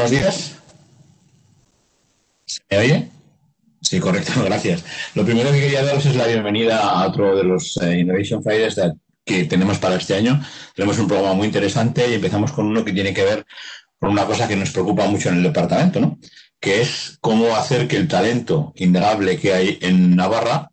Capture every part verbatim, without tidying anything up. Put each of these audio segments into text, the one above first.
buenos días. ¿Me oye? Sí, correcto, gracias. Lo primero que quería daros es la bienvenida a otro de los eh, Innovation Fridays de- que tenemos para este año. Tenemos un programa muy interesante y empezamos con uno que tiene que ver con una cosa que nos preocupa mucho en el departamento, ¿no? Que es cómo hacer que el talento innegable que hay en Navarra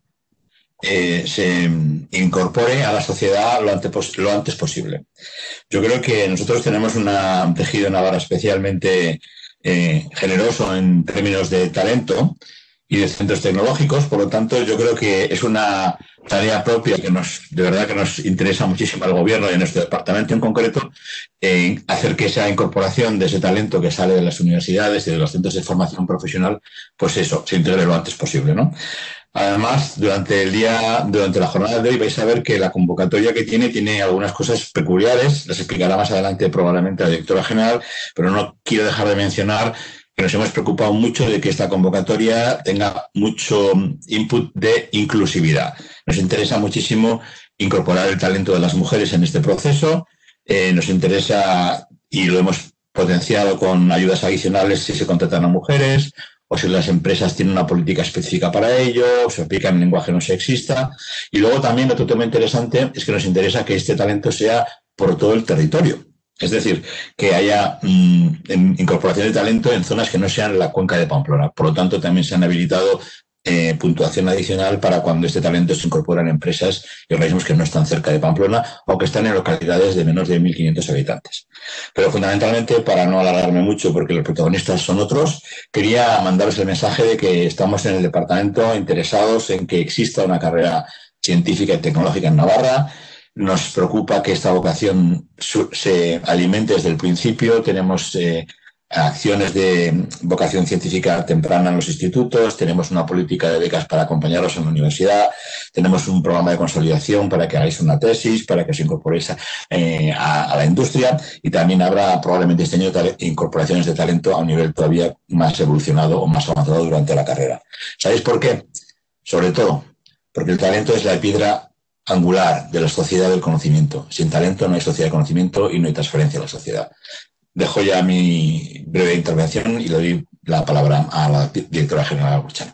eh, se incorpore a la sociedad lo antes, pos- lo antes posible. Yo creo que nosotros tenemos una- un tejido en Navarra especialmente eh, generoso en términos de talento y de centros tecnológicos, por lo tanto yo creo que es una tarea propia que nos, de verdad que nos interesa muchísimo al gobierno y a nuestro departamento en concreto, en hacer que esa incorporación de ese talento que sale de las universidades y de los centros de formación profesional, pues eso, se integre lo antes posible, ¿no? Además, durante el día, durante la jornada de hoy vais a ver que la convocatoria que tiene tiene algunas cosas peculiares, las explicará más adelante probablemente la directora general, pero no quiero dejar de mencionar que nos hemos preocupado mucho de que esta convocatoria tenga mucho input de inclusividad. Nos interesa muchísimo incorporar el talento de las mujeres en este proceso, eh, nos interesa y lo hemos potenciado con ayudas adicionales si se contratan a mujeres, o si las empresas tienen una política específica para ello, o se aplica en lenguaje no sexista. Y luego también otro tema interesante es que nos interesa que este talento sea por todo el territorio. Es decir, que haya mmm, incorporación de talento en zonas que no sean la cuenca de Pamplona. Por lo tanto, también se han habilitado eh, puntuación adicional para cuando este talento se incorpora en empresas y organismos que no están cerca de Pamplona o que están en localidades de menos de mil quinientos habitantes. Pero fundamentalmente, para no alargarme mucho, porque los protagonistas son otros, quería mandaros el mensaje de que estamos en el departamento interesados en que exista una carrera científica y tecnológica en Navarra. Nos preocupa que esta vocación se alimente desde el principio. Tenemos eh, acciones de vocación científica temprana en los institutos, tenemos una política de becas para acompañarlos en la universidad, tenemos un programa de consolidación para que hagáis una tesis, para que os incorporéis a, eh, a, a la industria, y también habrá probablemente este año incorporaciones de talento a un nivel todavía más evolucionado o más avanzado durante la carrera. ¿Sabéis por qué? Sobre todo porque el talento es la piedra angular de la sociedad del conocimiento. Sin talento no hay sociedad de conocimiento y no hay transferencia a la sociedad. Dejo ya mi breve intervención y le doy la palabra a la directora general Burchano.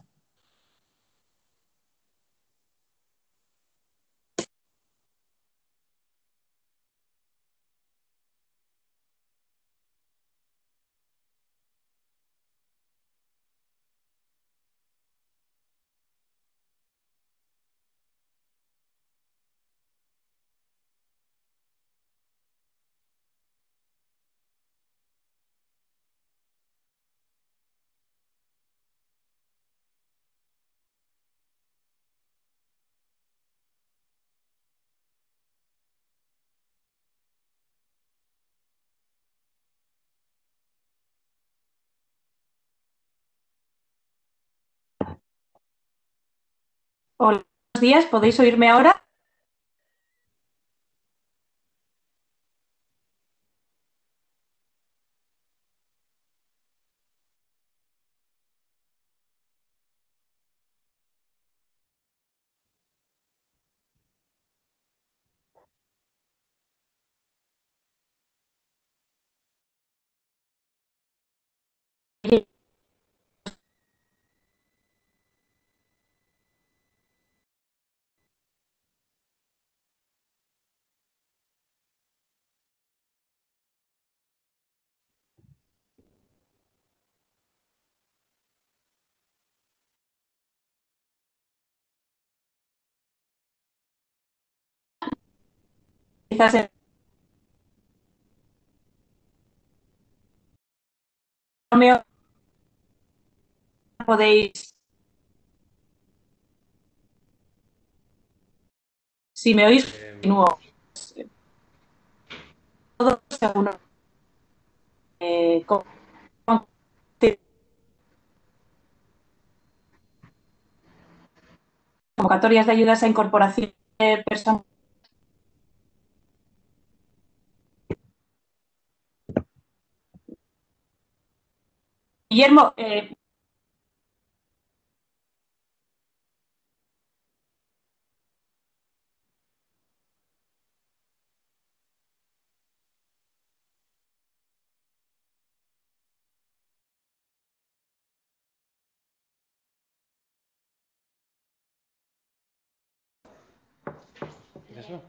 Hola, buenos días, ¿podéis oírme ahora? Quizás no me podéis, si me oís, continúo. Todo según eh, con, con convocatorias de ayudas a incorporación de personas. Guillermo, eh, eso?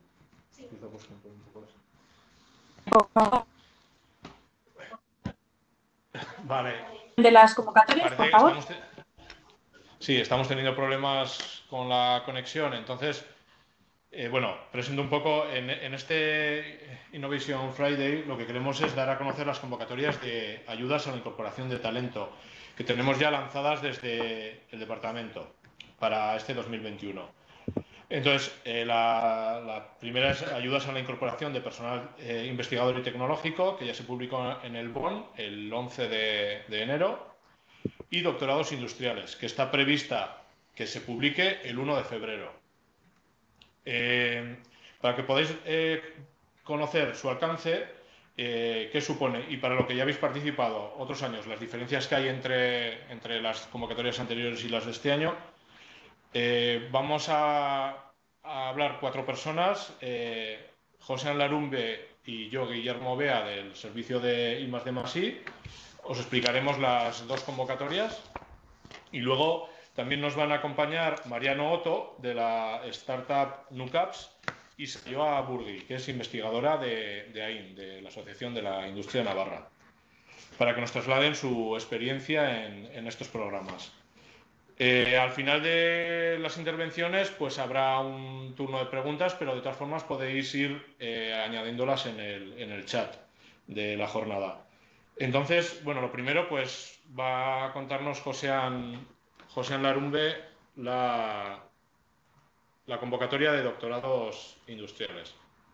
Vale. De las convocatorias, Parece por que favor. estamos te... Sí, estamos teniendo problemas con la conexión, entonces, eh, bueno, presento un poco, en, en este Innovation Friday lo que queremos es dar a conocer las convocatorias de ayudas a la incorporación de talento que tenemos ya lanzadas desde el departamento para este dos mil veintiuno. Entonces, eh, la, la primera es ayudas a la incorporación de personal eh, investigador y tecnológico, que ya se publicó en el B O N el once de, de enero, y doctorados industriales, que está prevista que se publique el uno de febrero. Eh, para que podáis eh, conocer su alcance, eh, qué supone, y para lo que ya habéis participado otros años, las diferencias que hay entre, entre las convocatorias anteriores y las de este año, eh, vamos a, a hablar cuatro personas, eh, José Larumbe y yo, Guillermo Bea, del servicio de I más D más I. Os explicaremos las dos convocatorias y luego también nos van a acompañar Mariano Otto, de la startup Nucaps, y Sayoa Burgui, que es investigadora de, de A I N, de la Asociación de la Industria Navarra, para que nos trasladen su experiencia en, en estos programas. Eh, al final de las intervenciones pues habrá un turno de preguntas, pero de todas formas podéis ir eh, añadiéndolas en el, en el chat de la jornada. Entonces, bueno, lo primero pues va a contarnos Joséan, Joséan Larumbe la, la convocatoria de doctorados industriales.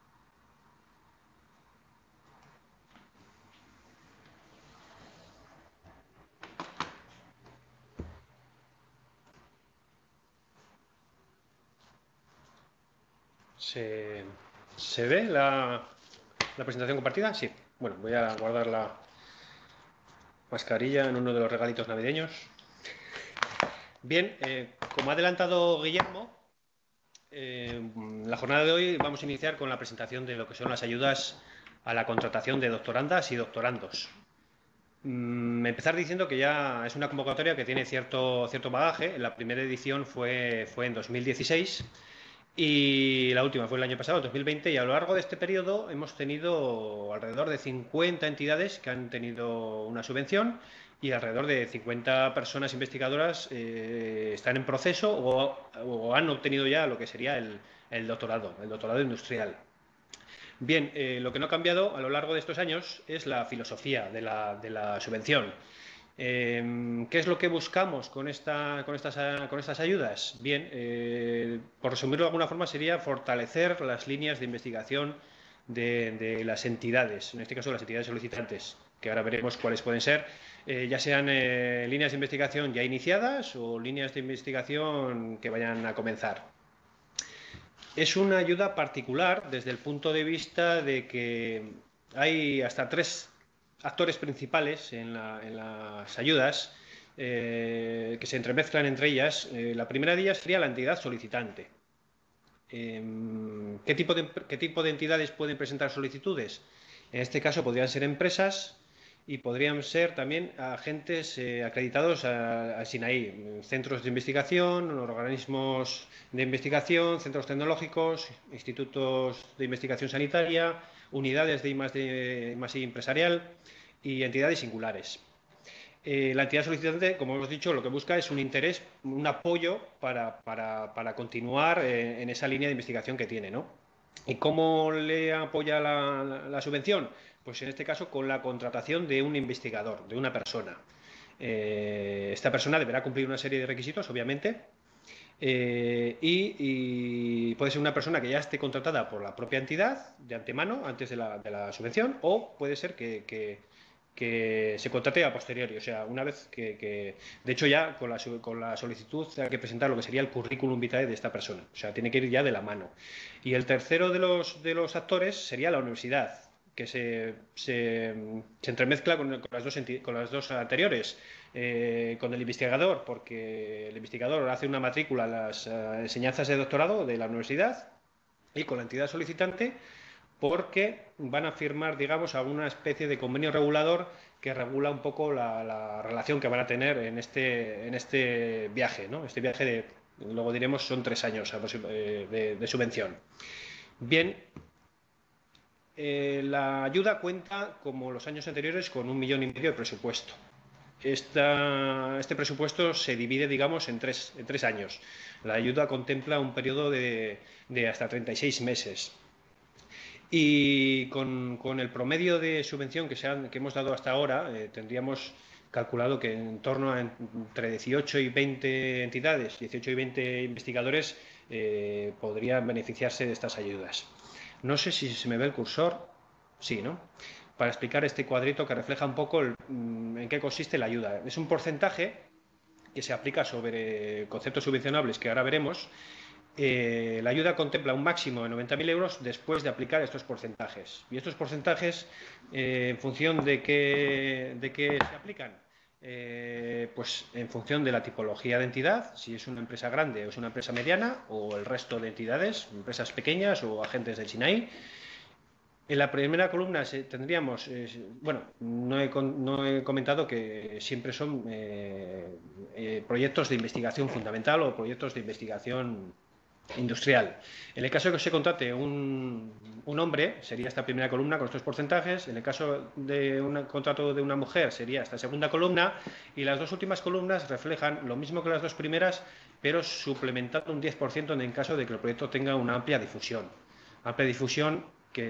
¿Se, ¿se ve la, la presentación compartida? Sí. Bueno, voy a guardar la mascarilla en uno de los regalitos navideños. Bien, eh, como ha adelantado Guillermo, eh, la jornada de hoy vamos a iniciar con la presentación de lo que son las ayudas a la contratación de doctorandas y doctorandos. Mm, empezar diciendo que ya es una convocatoria que tiene cierto, cierto bagaje. La primera edición fue, fue en dos mil dieciséis y la última fue el año pasado, dos mil veinte, y a lo largo de este periodo hemos tenido alrededor de cincuenta entidades que han tenido una subvención y alrededor de cincuenta personas investigadoras eh, están en proceso o, o han obtenido ya lo que sería el, el doctorado, el doctorado industrial. Bien, eh, lo que no ha cambiado a lo largo de estos años es la filosofía de la, de la subvención. Eh, ¿Qué es lo que buscamos con, esta, con, estas, con estas ayudas? Bien, eh, por resumirlo de alguna forma, sería fortalecer las líneas de investigación de, de las entidades, en este caso las entidades solicitantes, que ahora veremos cuáles pueden ser, eh, ya sean eh, líneas de investigación ya iniciadas o líneas de investigación que vayan a comenzar. Es una ayuda particular desde el punto de vista de que hay hasta tres actores principales en, la, en las ayudas eh, que se entremezclan entre ellas. Eh, la primera de ellas sería la entidad solicitante. Eh, ¿qué, tipo de, ¿Qué tipo de entidades pueden presentar solicitudes? En este caso podrían ser empresas y podrían ser también agentes eh, acreditados a, a SINAI, centros de investigación, organismos de investigación, centros tecnológicos, institutos de investigación sanitaria, unidades de I más D, I más I empresarial y entidades singulares. Eh, la entidad solicitante, como hemos dicho, lo que busca es un interés, un apoyo para, para, para continuar eh, en esa línea de investigación que tiene, ¿no? ¿Y cómo le apoya la, la, la subvención? Pues en este caso con la contratación de un investigador, de una persona. Eh, esta persona deberá cumplir una serie de requisitos, obviamente, eh, y, y puede ser una persona que ya esté contratada por la propia entidad de antemano, antes de la, de la subvención, o puede ser que, que, que se contrate a posteriori, o sea, una vez que, que de hecho ya con la, con la solicitud hay que presentar lo que sería el currículum vitae de esta persona, o sea, tiene que ir ya de la mano. Y el tercero de los, de los actores sería la universidad, que se, se, se entremezcla con, con, las dos con las dos anteriores, eh, con el investigador, porque el investigador hace una matrícula a las uh, enseñanzas de doctorado de la universidad, y con la entidad solicitante, porque van a firmar, digamos, alguna especie de convenio regulador que regula un poco la, la relación que van a tener en este, en este viaje, ¿no? Este viaje de, luego diremos, son tres años de, de, de subvención. Bien, eh, la ayuda cuenta, como los años anteriores, con un millón y medio de presupuesto. Esta, este presupuesto se divide, digamos, en tres, en tres años. La ayuda contempla un periodo de, de hasta treinta y seis meses. Y con, con el promedio de subvención que, se han, que hemos dado hasta ahora, eh, tendríamos calculado que en torno a entre dieciocho y veinte entidades, dieciocho y veinte investigadores eh, podrían beneficiarse de estas ayudas. No sé si se me ve el cursor. Sí, ¿no? Para explicar este cuadrito que refleja un poco el, en qué consiste la ayuda. Es un porcentaje que se aplica sobre conceptos subvencionables que ahora veremos. Eh, la ayuda contempla un máximo de noventa mil euros después de aplicar estos porcentajes. Y estos porcentajes, eh, en función de qué, de qué se aplican, eh, pues en función de la tipología de entidad, si es una empresa grande o es una empresa mediana, o el resto de entidades, empresas pequeñas o agentes del SINAI. En la primera columna tendríamos, eh, bueno, no he, no he comentado que siempre son eh, eh, proyectos de investigación fundamental o proyectos de investigación industrial. En el caso de que se contrate un, un hombre, sería esta primera columna con estos porcentajes. En el caso de un contrato de una mujer, sería esta segunda columna. Y las dos últimas columnas reflejan lo mismo que las dos primeras, pero suplementando un diez por ciento en el caso de que el proyecto tenga una amplia difusión. Amplia difusión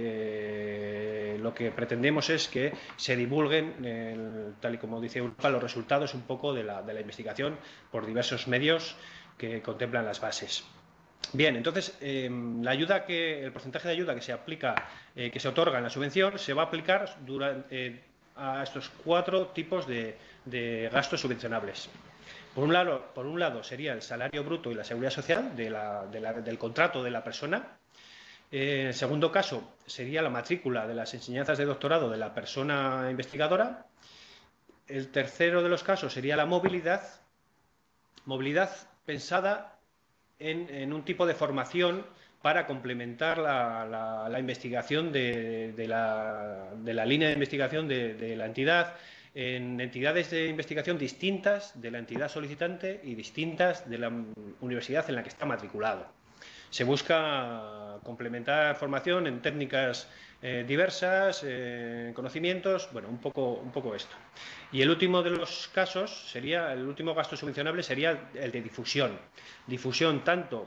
que lo que pretendemos es que se divulguen, el, tal y como dice Europa, los resultados un poco de la, de la investigación por diversos medios que contemplan las bases. Bien, entonces, eh, la ayuda que, el porcentaje de ayuda que se aplica, eh, que se otorga en la subvención, se va a aplicar durante, eh, a estos cuatro tipos de, de gastos subvencionables. Por un, lado, por un lado sería el salario bruto y la seguridad social de la, de la, del contrato de la persona. En el segundo caso sería la matrícula de las enseñanzas de doctorado de la persona investigadora. El tercero de los casos sería la movilidad, movilidad pensada en, en un tipo de formación para complementar la, la, la investigación de, de, la, de la línea de investigación de, de la entidad en entidades de investigación distintas de la entidad solicitante y distintas de la universidad en la que está matriculado. Se busca complementar formación en técnicas eh, diversas, eh, conocimientos, bueno, un poco, un poco esto. Y el último de los casos sería, el último gasto subvencionable sería el de difusión. Difusión tanto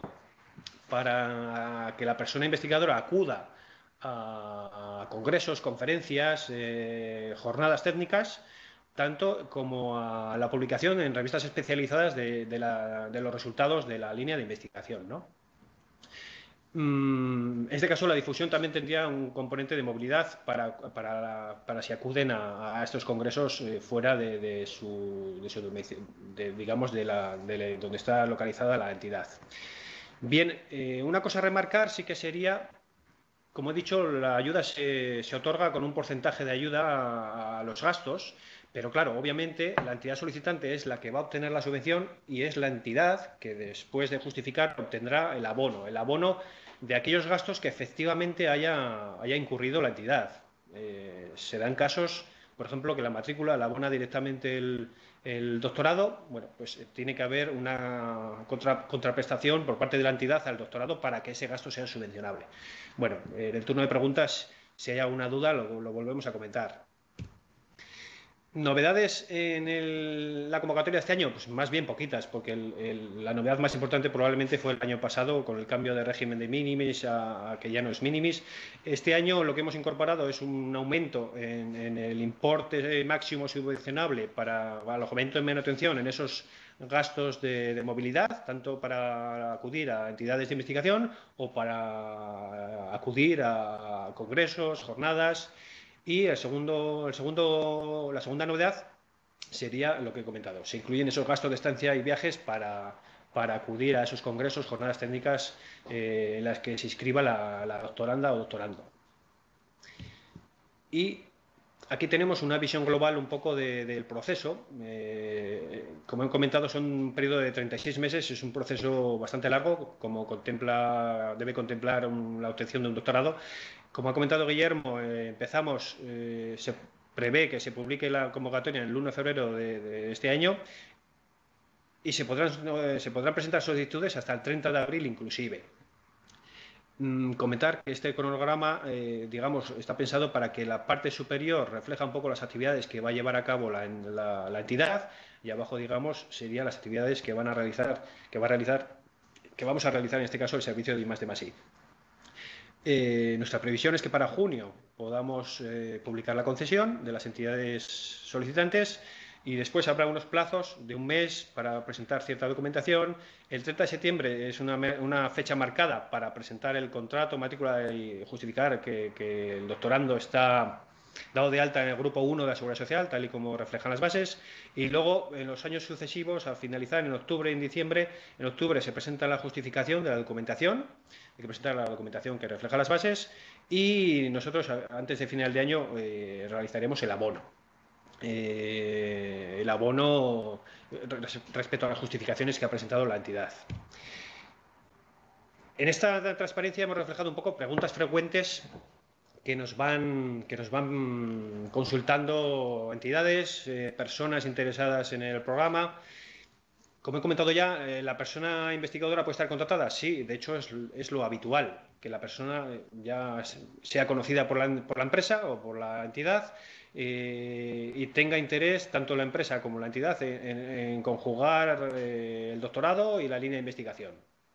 para que la persona investigadora acuda a, a congresos, conferencias, eh, jornadas técnicas, tanto como a la publicación en revistas especializadas de, de, la, de los resultados de la línea de investigación, ¿no? En este caso, la difusión también tendría un componente de movilidad para, para, para si acuden a, a estos congresos eh, fuera de, de su, de su de, digamos, de, la, de la, donde está localizada la entidad. Bien, eh, una cosa a remarcar sí que sería, como he dicho, la ayuda se, se otorga con un porcentaje de ayuda a, a los gastos, pero claro, obviamente la entidad solicitante es la que va a obtener la subvención y es la entidad que después de justificar obtendrá el abono. El abono de aquellos gastos que efectivamente haya, haya incurrido la entidad. Eh, se dan casos, por ejemplo, que la matrícula la abona directamente el, el doctorado. Bueno, pues tiene que haber una contra, contraprestación por parte de la entidad al doctorado para que ese gasto sea subvencionable. Bueno, en el turno de preguntas, si hay alguna duda, lo, lo volvemos a comentar. ¿Novedades en el, la convocatoria de este año? Pues más bien poquitas, porque el, el, la novedad más importante probablemente fue el año pasado con el cambio de régimen de minimis a, a que ya no es minimis. Este año lo que hemos incorporado es un aumento en, en el importe máximo subvencionable para alojamiento y manutención en esos gastos de, de movilidad, tanto para acudir a entidades de investigación o para acudir a congresos, jornadas. Y el segundo, el segundo, la segunda novedad sería lo que he comentado. Se incluyen esos gastos de estancia y viajes para, para acudir a esos congresos, jornadas técnicas eh, en las que se inscriba la, la doctoranda o doctorando. Y aquí tenemos una visión global un poco de, del proceso. Eh, como he comentado, son un periodo de treinta y seis meses, es un proceso bastante largo, como contempla, debe contemplar un, la obtención de un doctorado. Como ha comentado Guillermo, eh, empezamos, eh, se prevé que se publique la convocatoria el uno de febrero de, de este año y se podrán, eh, se podrán presentar solicitudes hasta el treinta de abril inclusive. Mm, comentar que este cronograma, eh, digamos, está pensado para que la parte superior refleja un poco las actividades que va a llevar a cabo la, la, la entidad, y abajo, digamos, serían las actividades que van a realizar, que va a realizar, que vamos a realizar en este caso el servicio de I más D más I. Eh, nuestra previsión es que para junio podamos eh, publicar la concesión de las entidades solicitantes, y después habrá unos plazos de un mes para presentar cierta documentación. El treinta de septiembre es una, una fecha marcada para presentar el contrato, matrícula y justificar que, que el doctorando está dado de alta en el grupo uno de la Seguridad Social, tal y como reflejan las bases. Y luego, en los años sucesivos, al finalizar en octubre y en diciembre, en octubre se presenta la justificación de la documentación, hay que presentar la documentación que refleja las bases, y nosotros, antes de final de año, eh, realizaremos el abono. Eh, el abono respecto a las justificaciones que ha presentado la entidad. En esta transparencia hemos reflejado un poco preguntas frecuentes que nos van, que nos van consultando entidades, eh, personas interesadas en el programa. Como he comentado ya, eh, ¿la persona investigadora puede estar contratada? Sí, de hecho es, es lo habitual, que la persona ya sea conocida por la, por la empresa o por la entidad, eh, y tenga interés tanto la empresa como la entidad en, en, en conjugar eh, el doctorado y la línea de investigación.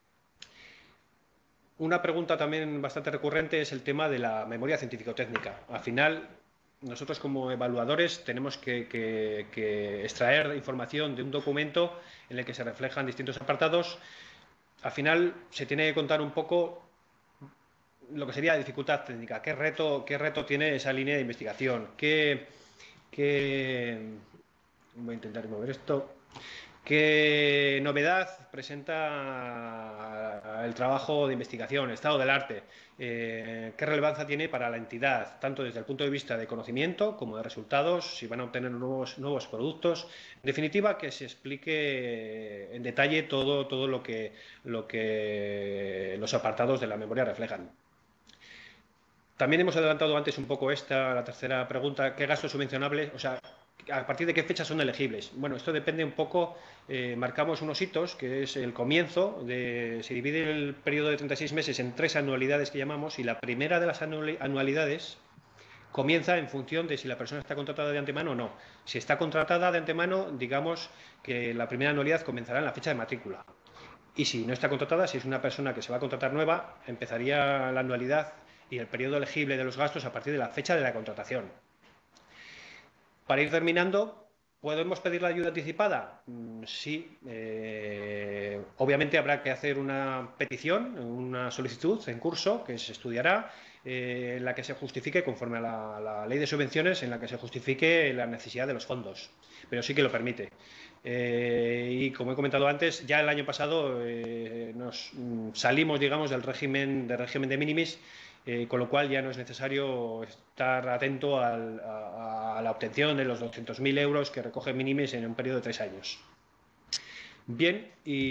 Una pregunta también bastante recurrente es el tema de la memoria científico-técnica. Al final, nosotros como evaluadores tenemos que, que, que extraer información de un documento en el que se reflejan distintos apartados. Al final se tiene que contar un poco lo que sería la dificultad técnica, qué reto, qué reto tiene esa línea de investigación, qué, qué... voy a intentar mover esto. ¿Qué novedad presenta el trabajo de investigación, el estado del arte? Eh, ¿Qué relevancia tiene para la entidad, tanto desde el punto de vista de conocimiento como de resultados, si van a obtener nuevos, nuevos productos? En definitiva, que se explique en detalle todo, todo lo, que, lo que los apartados de la memoria reflejan. También hemos adelantado antes un poco esta, la tercera pregunta, ¿qué gastos subvencionables? O sea, ¿a partir de qué fecha son elegibles? Bueno, esto depende un poco, eh, marcamos unos hitos, que es el comienzo, de, se divide el periodo de treinta y seis meses en tres anualidades que llamamos, y la primera de las anualidades comienza en función de si la persona está contratada de antemano o no. Si está contratada de antemano, digamos que la primera anualidad comenzará en la fecha de matrícula. Y si no está contratada, si es una persona que se va a contratar nueva, empezaría la anualidad y el periodo elegible de los gastos a partir de la fecha de la contratación. Para ir terminando, ¿podemos pedir la ayuda anticipada? Sí. Eh, obviamente habrá que hacer una petición, una solicitud en curso que se estudiará, eh, en la que se justifique, conforme a la, la ley de subvenciones, en la que se justifique la necesidad de los fondos, pero sí que lo permite. Eh, y como he comentado antes, ya el año pasado eh, nos salimos, digamos, del régimen, del régimen de minimis, Eh, con lo cual ya no es necesario estar atento al, a, a la obtención de los doscientos mil euros que recoge Minimis en un periodo de tres años. Bien,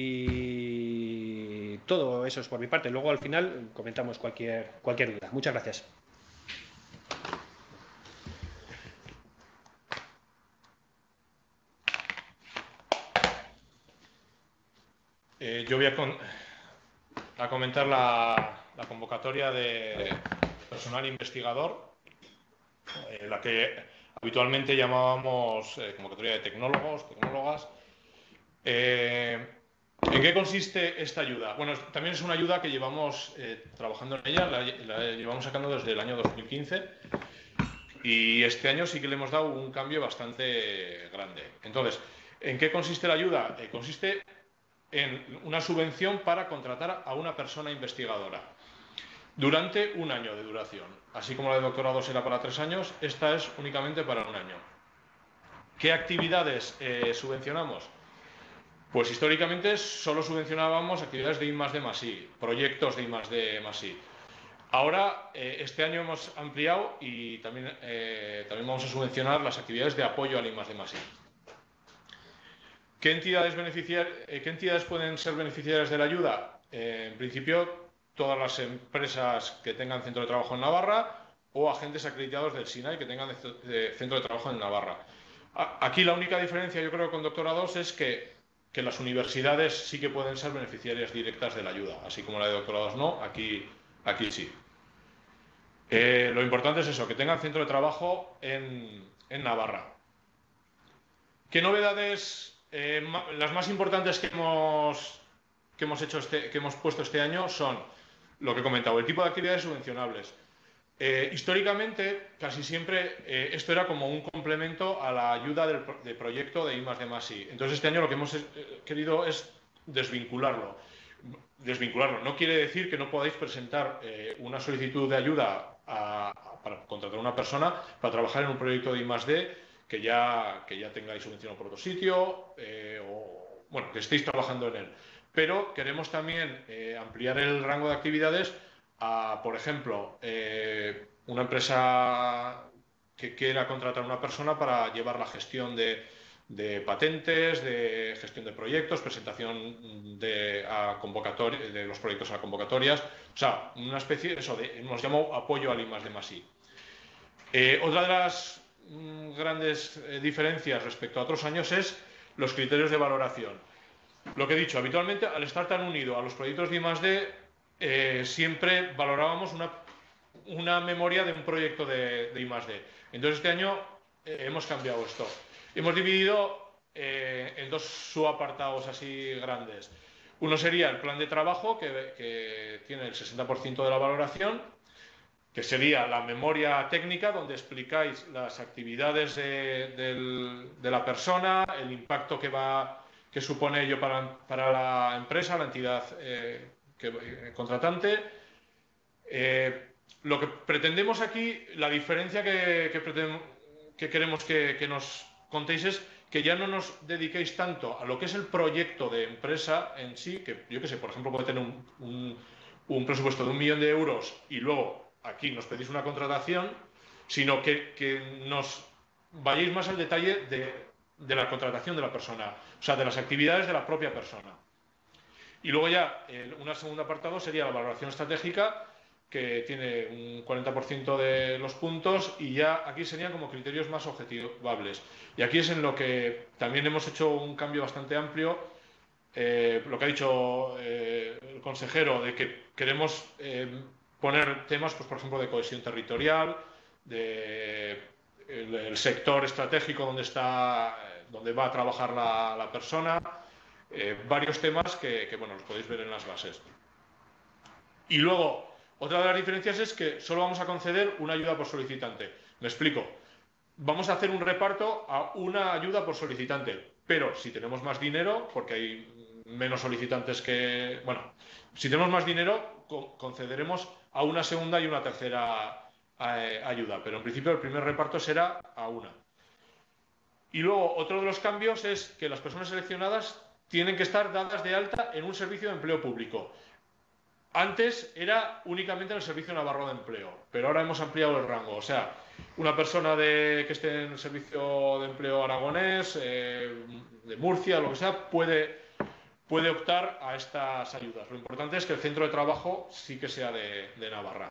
y todo eso es por mi parte. Luego al final comentamos cualquier, cualquier duda. Muchas gracias. Eh, yo voy a, con, a comentar la... la convocatoria de personal investigador, eh, la que habitualmente llamábamos eh, convocatoria de tecnólogos, tecnólogas. Eh, ¿En qué consiste esta ayuda? Bueno, también es una ayuda que llevamos eh, trabajando en ella, la, la llevamos sacando desde el año dos mil quince, y este año sí que le hemos dado un cambio bastante grande. Entonces, ¿en qué consiste la ayuda? Eh, consiste en una subvención para contratar a una persona investigadora durante un año de duración. Así como la de doctorado será para tres años, esta es únicamente para un año. ¿Qué actividades eh, subvencionamos? Pues históricamente solo subvencionábamos actividades de I más D más I, proyectos de I más D más I. Ahora, eh, este año hemos ampliado y también, eh, también vamos a subvencionar las actividades de apoyo al I más D más I. ¿Qué entidades, beneficiar, eh, ¿Qué entidades pueden ser beneficiarias de la ayuda? Eh, en principio, todas las empresas que tengan centro de trabajo en Navarra o agentes acreditados del SINAE que tengan centro de trabajo en Navarra. Aquí la única diferencia, yo creo, con doctorados es que, que las universidades sí que pueden ser beneficiarias directas de la ayuda, así como la de doctorados no. Aquí aquí sí. Eh, lo importante es eso, que tengan centro de trabajo en, en Navarra. ¿Qué novedades? Eh, las más importantes que hemos, que hemos hecho este, que hemos puesto este año son lo que he comentado, el tipo de actividades subvencionables. Eh, históricamente, casi siempre, eh, esto era como un complemento a la ayuda del de proyecto de I más D más I. Entonces, este año lo que hemos eh, querido es desvincularlo. Desvincularlo no quiere decir que no podáis presentar eh, una solicitud de ayuda a, a, para contratar a una persona para trabajar en un proyecto de I más D que ya, que ya tengáis subvencionado por otro sitio eh, o, bueno, que estéis trabajando en él. Pero queremos también eh, ampliar el rango de actividades a, por ejemplo, eh, una empresa que quiera contratar a una persona para llevar la gestión de, de patentes, de gestión de proyectos, presentación de, a convocatoria, de los proyectos a convocatorias. O sea, una especie, eso, de, hemos llamado apoyo al I más D más I. Eh, otra de las mm, grandes eh, diferencias respecto a otros años es los criterios de valoración. Lo que he dicho, habitualmente, al estar tan unido a los proyectos de I más D, eh, siempre valorábamos una, una memoria de un proyecto de, de I más D. Entonces, este año eh, hemos cambiado esto. Hemos dividido eh, en dos subapartados así grandes. Uno sería el plan de trabajo, que, que tiene el sesenta por ciento de la valoración, que sería la memoria técnica, donde explicáis las actividades de, de, de la persona, el impacto que va que supone ello para, para la empresa, la entidad eh, que, eh, contratante. Eh, lo que pretendemos aquí, la diferencia que, que, pretendemos, que queremos que, que nos contéis es que ya no nos dediquéis tanto a lo que es el proyecto de empresa en sí, que yo que sé, por ejemplo, puede tener un, un, un presupuesto de un millón de euros y luego aquí nos pedís una contratación, sino que, que nos vayáis más al detalle de de la contratación de la persona, o sea, de las actividades de la propia persona. Y luego ya, eh, un segundo apartado sería la valoración estratégica, que tiene un cuarenta por ciento de los puntos, y ya aquí serían como criterios más objetivables. Y aquí es en lo que también hemos hecho un cambio bastante amplio, eh, lo que ha dicho eh, el consejero, de que queremos eh, poner temas, pues por ejemplo, de cohesión territorial, de el, el sector estratégico donde está, donde va a trabajar la, la persona, eh, varios temas que, que, bueno, los podéis ver en las bases. Y luego, otra de las diferencias es que solo vamos a conceder una ayuda por solicitante. Me explico. Vamos a hacer un reparto a una ayuda por solicitante, pero si tenemos más dinero, porque hay menos solicitantes que... Bueno, si tenemos más dinero, concederemos a una segunda y una tercera ayuda, pero en principio el primer reparto será a una. Y luego otro de los cambios es que las personas seleccionadas tienen que estar dadas de alta en un servicio de empleo público. Antes era únicamente en el Servicio Navarro de Empleo, pero ahora hemos ampliado el rango. O sea, una persona de, que esté en el Servicio de Empleo aragonés, eh, de Murcia, lo que sea, puede, puede optar a estas ayudas. Lo importante es que el centro de trabajo sí que sea de, de Navarra.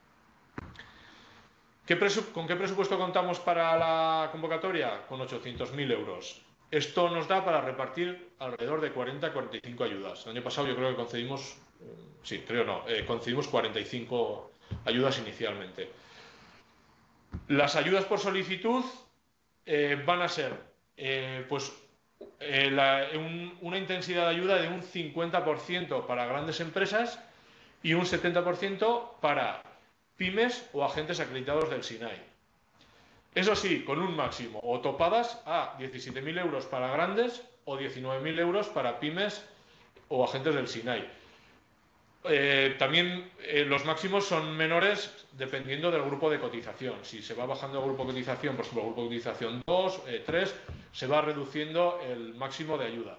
¿Qué ¿Con qué presupuesto contamos para la convocatoria? Con ochocientos mil euros. Esto nos da para repartir alrededor de cuarenta a cuarenta y cinco ayudas. El año pasado yo creo que concedimos, sí, creo no, eh, concedimos cuarenta y cinco ayudas inicialmente. Las ayudas por solicitud eh, van a ser eh, pues, eh, la, un, una intensidad de ayuda de un cincuenta por ciento para grandes empresas y un setenta por ciento para pymes o agentes acreditados del SINAE. Eso sí, con un máximo o topadas a diecisiete mil euros para grandes o diecinueve mil euros para pymes o agentes del SINAE. Eh, también eh, los máximos son menores dependiendo del grupo de cotización. Si se va bajando el grupo de cotización, por ejemplo, el grupo de cotización dos, eh, tres, se va reduciendo el máximo de ayuda.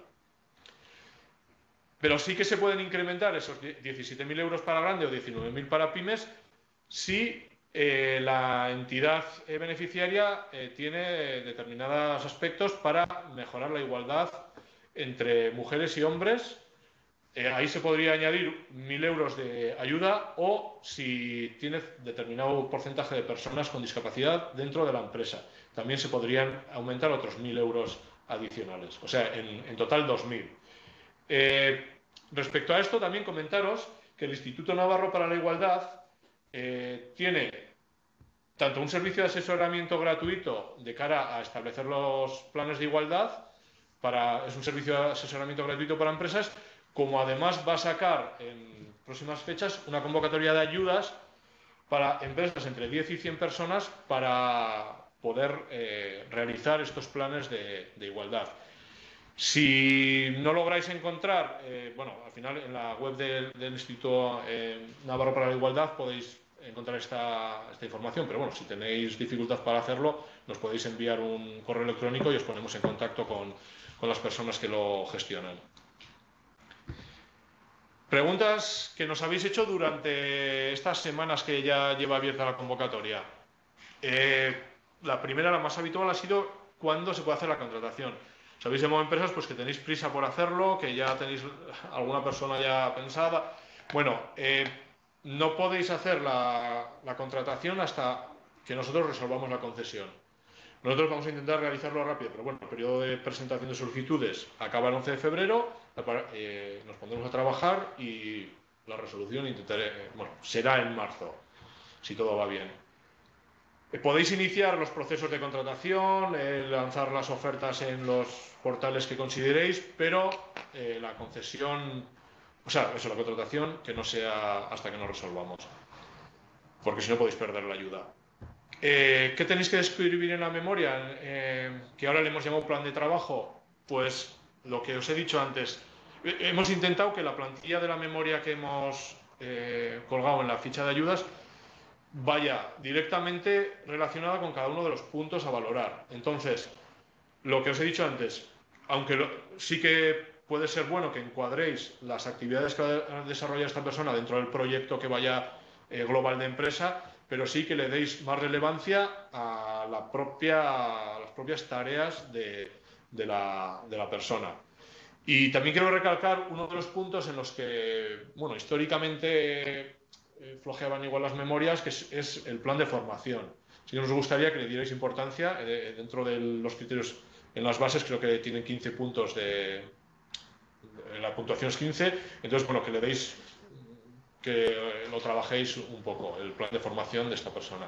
Pero sí que se pueden incrementar esos diecisiete mil euros para grande o diecinueve mil para pymes si eh, la entidad eh, beneficiaria eh, tiene determinados aspectos para mejorar la igualdad entre mujeres y hombres. Eh, ahí se podría añadir mil euros de ayuda o si tiene determinado porcentaje de personas con discapacidad dentro de la empresa. También se podrían aumentar otros mil euros adicionales. O sea, en, en total dos mil. Eh, respecto a esto, también comentaros que el Instituto Navarro para la Igualdad eh, tiene tanto un servicio de asesoramiento gratuito de cara a establecer los planes de igualdad, para, es un servicio de asesoramiento gratuito para empresas, como además va a sacar en próximas fechas una convocatoria de ayudas para empresas entre diez y cien personas para poder eh, realizar estos planes de, de igualdad. Si no lográis encontrar, eh, bueno, al final en la web del, del Instituto eh, Navarro para la Igualdad podéis encontrar esta, esta información, pero bueno, si tenéis dificultad para hacerlo, nos podéis enviar un correo electrónico y os ponemos en contacto con, con las personas que lo gestionan. Preguntas que nos habéis hecho durante estas semanas que ya lleva abierta la convocatoria. Eh, la primera, la más habitual, ha sido ¿cuándo se puede hacer la contratación? Sabéis de empresas pues, que tenéis prisa por hacerlo, que ya tenéis alguna persona ya pensada. Bueno, eh, no podéis hacer la, la contratación hasta que nosotros resolvamos la concesión. Nosotros vamos a intentar realizarlo rápido, pero bueno, el periodo de presentación de solicitudes acaba el once de febrero, eh, nos pondremos a trabajar y la resolución intentaré, bueno, será en marzo, si todo va bien. Podéis iniciar los procesos de contratación, eh, lanzar las ofertas en los portales que consideréis, pero eh, la concesión, o sea, eso, la contratación, que no sea hasta que nos resolvamos, porque si no podéis perder la ayuda. Eh, ¿Qué tenéis que escribir en la memoria? Eh, que ahora le hemos llamado plan de trabajo. Pues lo que os he dicho antes. Hemos intentado que la plantilla de la memoria que hemos eh, colgado en la ficha de ayudas vaya directamente relacionada con cada uno de los puntos a valorar. Entonces, lo que os he dicho antes, aunque lo, sí que puede ser bueno que encuadréis las actividades que desarrolla esta persona dentro del proyecto que vaya eh, global de empresa, pero sí que le deis más relevancia a, la propia, a las propias tareas de, de, la, de la persona. Y también quiero recalcar uno de los puntos en los que, bueno, históricamente eh, flojeaban igual las memorias, que es, es el plan de formación. Sí que nos gustaría que le dierais importancia eh, dentro de los criterios. En las bases creo que tienen quince puntos, de, de la puntuación es quince, entonces, bueno, que le deis, que lo trabajéis un poco, el plan de formación de esta persona.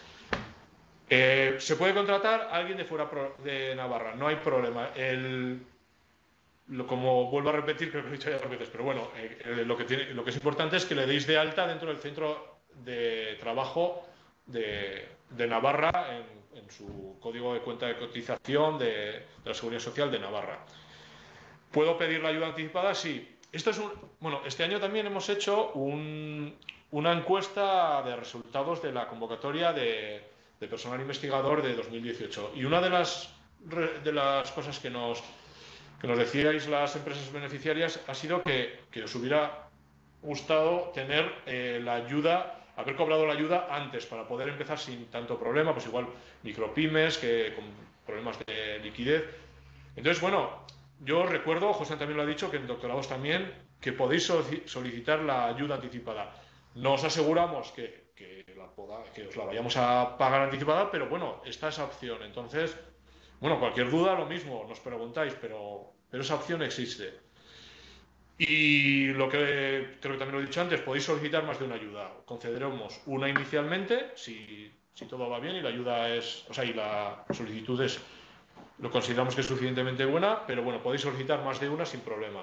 Eh, ¿Se puede contratar a alguien de fuera de Navarra? No hay problema. El, lo, como vuelvo a repetir, creo que lo he dicho ya dos veces, pero bueno, eh, lo, que tiene, lo que es importante es que le deis de alta dentro del centro de trabajo de, de Navarra en, en su código de cuenta de cotización de, de la Seguridad Social de Navarra. ¿Puedo pedir la ayuda anticipada? Sí. Esto es un, bueno, este año también hemos hecho un, una encuesta de resultados de la convocatoria de, de personal investigador de dos mil dieciocho. Y una de las, de las cosas que nos, que nos decíais las empresas beneficiarias ha sido que, que os hubiera gustado tener eh, la ayuda, haber cobrado la ayuda antes para poder empezar sin tanto problema, pues igual micropymes que con problemas de liquidez. Entonces, bueno, yo recuerdo, José también lo ha dicho, que en doctorados también, que podéis solicitar la ayuda anticipada. No os aseguramos que, que, la poda, que os la vayamos a pagar anticipada, pero bueno, está esa opción. Entonces, bueno, cualquier duda, lo mismo, nos preguntáis, pero, pero esa opción existe. Y lo que creo que también lo he dicho antes, podéis solicitar más de una ayuda. Concederemos una inicialmente, si, si todo va bien y la ayuda es, o sea, y la solicitud es, lo consideramos que es suficientemente buena, pero bueno, podéis solicitar más de una sin problema.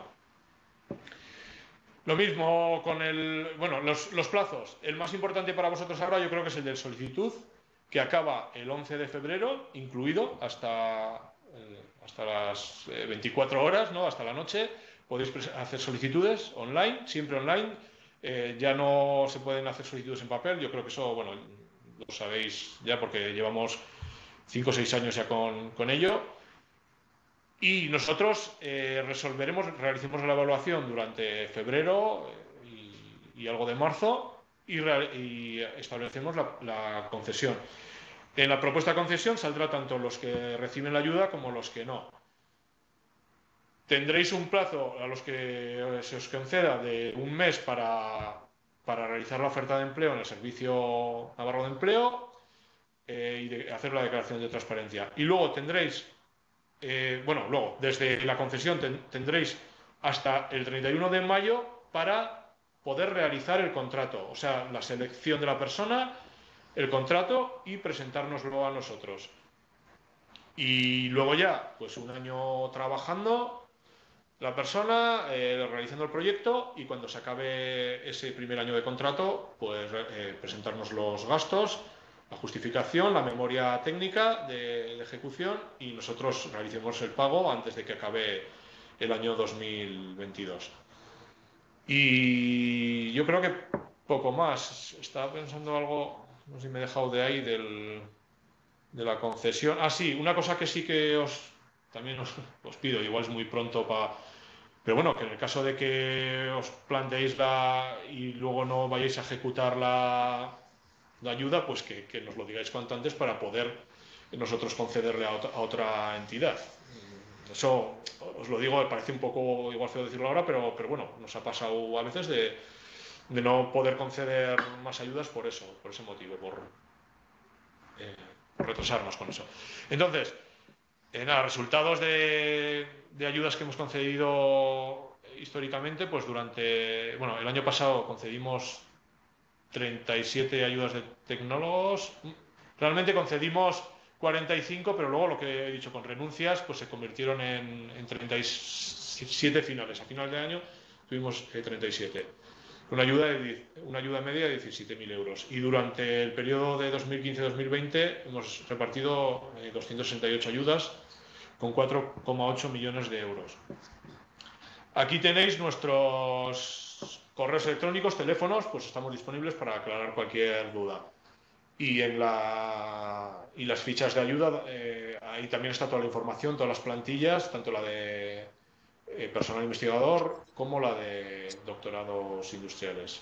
Lo mismo con el, bueno, los, los plazos. El más importante para vosotros ahora yo creo que es el de solicitud, que acaba el once de febrero, incluido hasta, eh, hasta las veinticuatro horas, ¿no? Hasta la noche. Podéis hacer solicitudes online, siempre online. Eh, ya no se pueden hacer solicitudes en papel. Yo creo que eso, bueno, lo sabéis ya porque llevamos cinco o seis años ya con, con ello. Y nosotros eh, resolveremos, realicemos la evaluación durante febrero y, y algo de marzo y, y establecemos la, la concesión. En la propuesta de concesión saldrá tanto los que reciben la ayuda como los que no. Tendréis un plazo a los que se os conceda de un mes para, para realizar la oferta de empleo en el Servicio Navarro de Empleo eh, y de hacer la declaración de transparencia. Y luego tendréis, eh, bueno, luego desde la concesión ten, tendréis hasta el treinta y uno de mayo para poder realizar el contrato, o sea, la selección de la persona, el contrato y presentárnoslo a nosotros. Y luego ya, pues un año trabajando la persona, eh, realizando el proyecto, y cuando se acabe ese primer año de contrato, pues eh, presentarnos los gastos, la justificación, la memoria técnica de, de ejecución, y nosotros realicemos el pago antes de que acabe el año dos mil veintidós. Y yo creo que poco más. Estaba pensando algo, no sé si me he dejado de ahí, del, de la concesión. Ah, sí, una cosa que sí que os también os, os pido, igual es muy pronto para... Pero bueno, que en el caso de que os planteéis la y luego no vayáis a ejecutar la, la ayuda, pues que, que nos lo digáis cuanto antes para poder nosotros concederle a otra, a otra entidad. Eso os lo digo, me parece un poco igual feo decirlo ahora, pero, pero bueno, nos ha pasado a veces de, de no poder conceder más ayudas por eso, por ese motivo, por eh, retrasarnos con eso. Entonces, eh, nada, resultados de, de ayudas que hemos concedido históricamente, pues durante, bueno, el año pasado concedimos treinta y siete ayudas de tecnólogos. Realmente concedimos cuarenta y cinco, pero luego lo que he dicho con renuncias, pues se convirtieron en, en treinta y siete finales. A final de año tuvimos eh, treinta y siete. Una ayuda, de, una ayuda media de diecisiete mil euros. Y durante el periodo de dos mil quince a dos mil veinte hemos repartido eh, doscientas sesenta y ocho ayudas con cuatro coma ocho millones de euros. Aquí tenéis nuestros correos electrónicos, teléfonos, pues estamos disponibles para aclarar cualquier duda. Y en la y las fichas de ayuda, eh, ahí también está toda la información, todas las plantillas, tanto la de eh, personal investigador como la de doctorados industriales.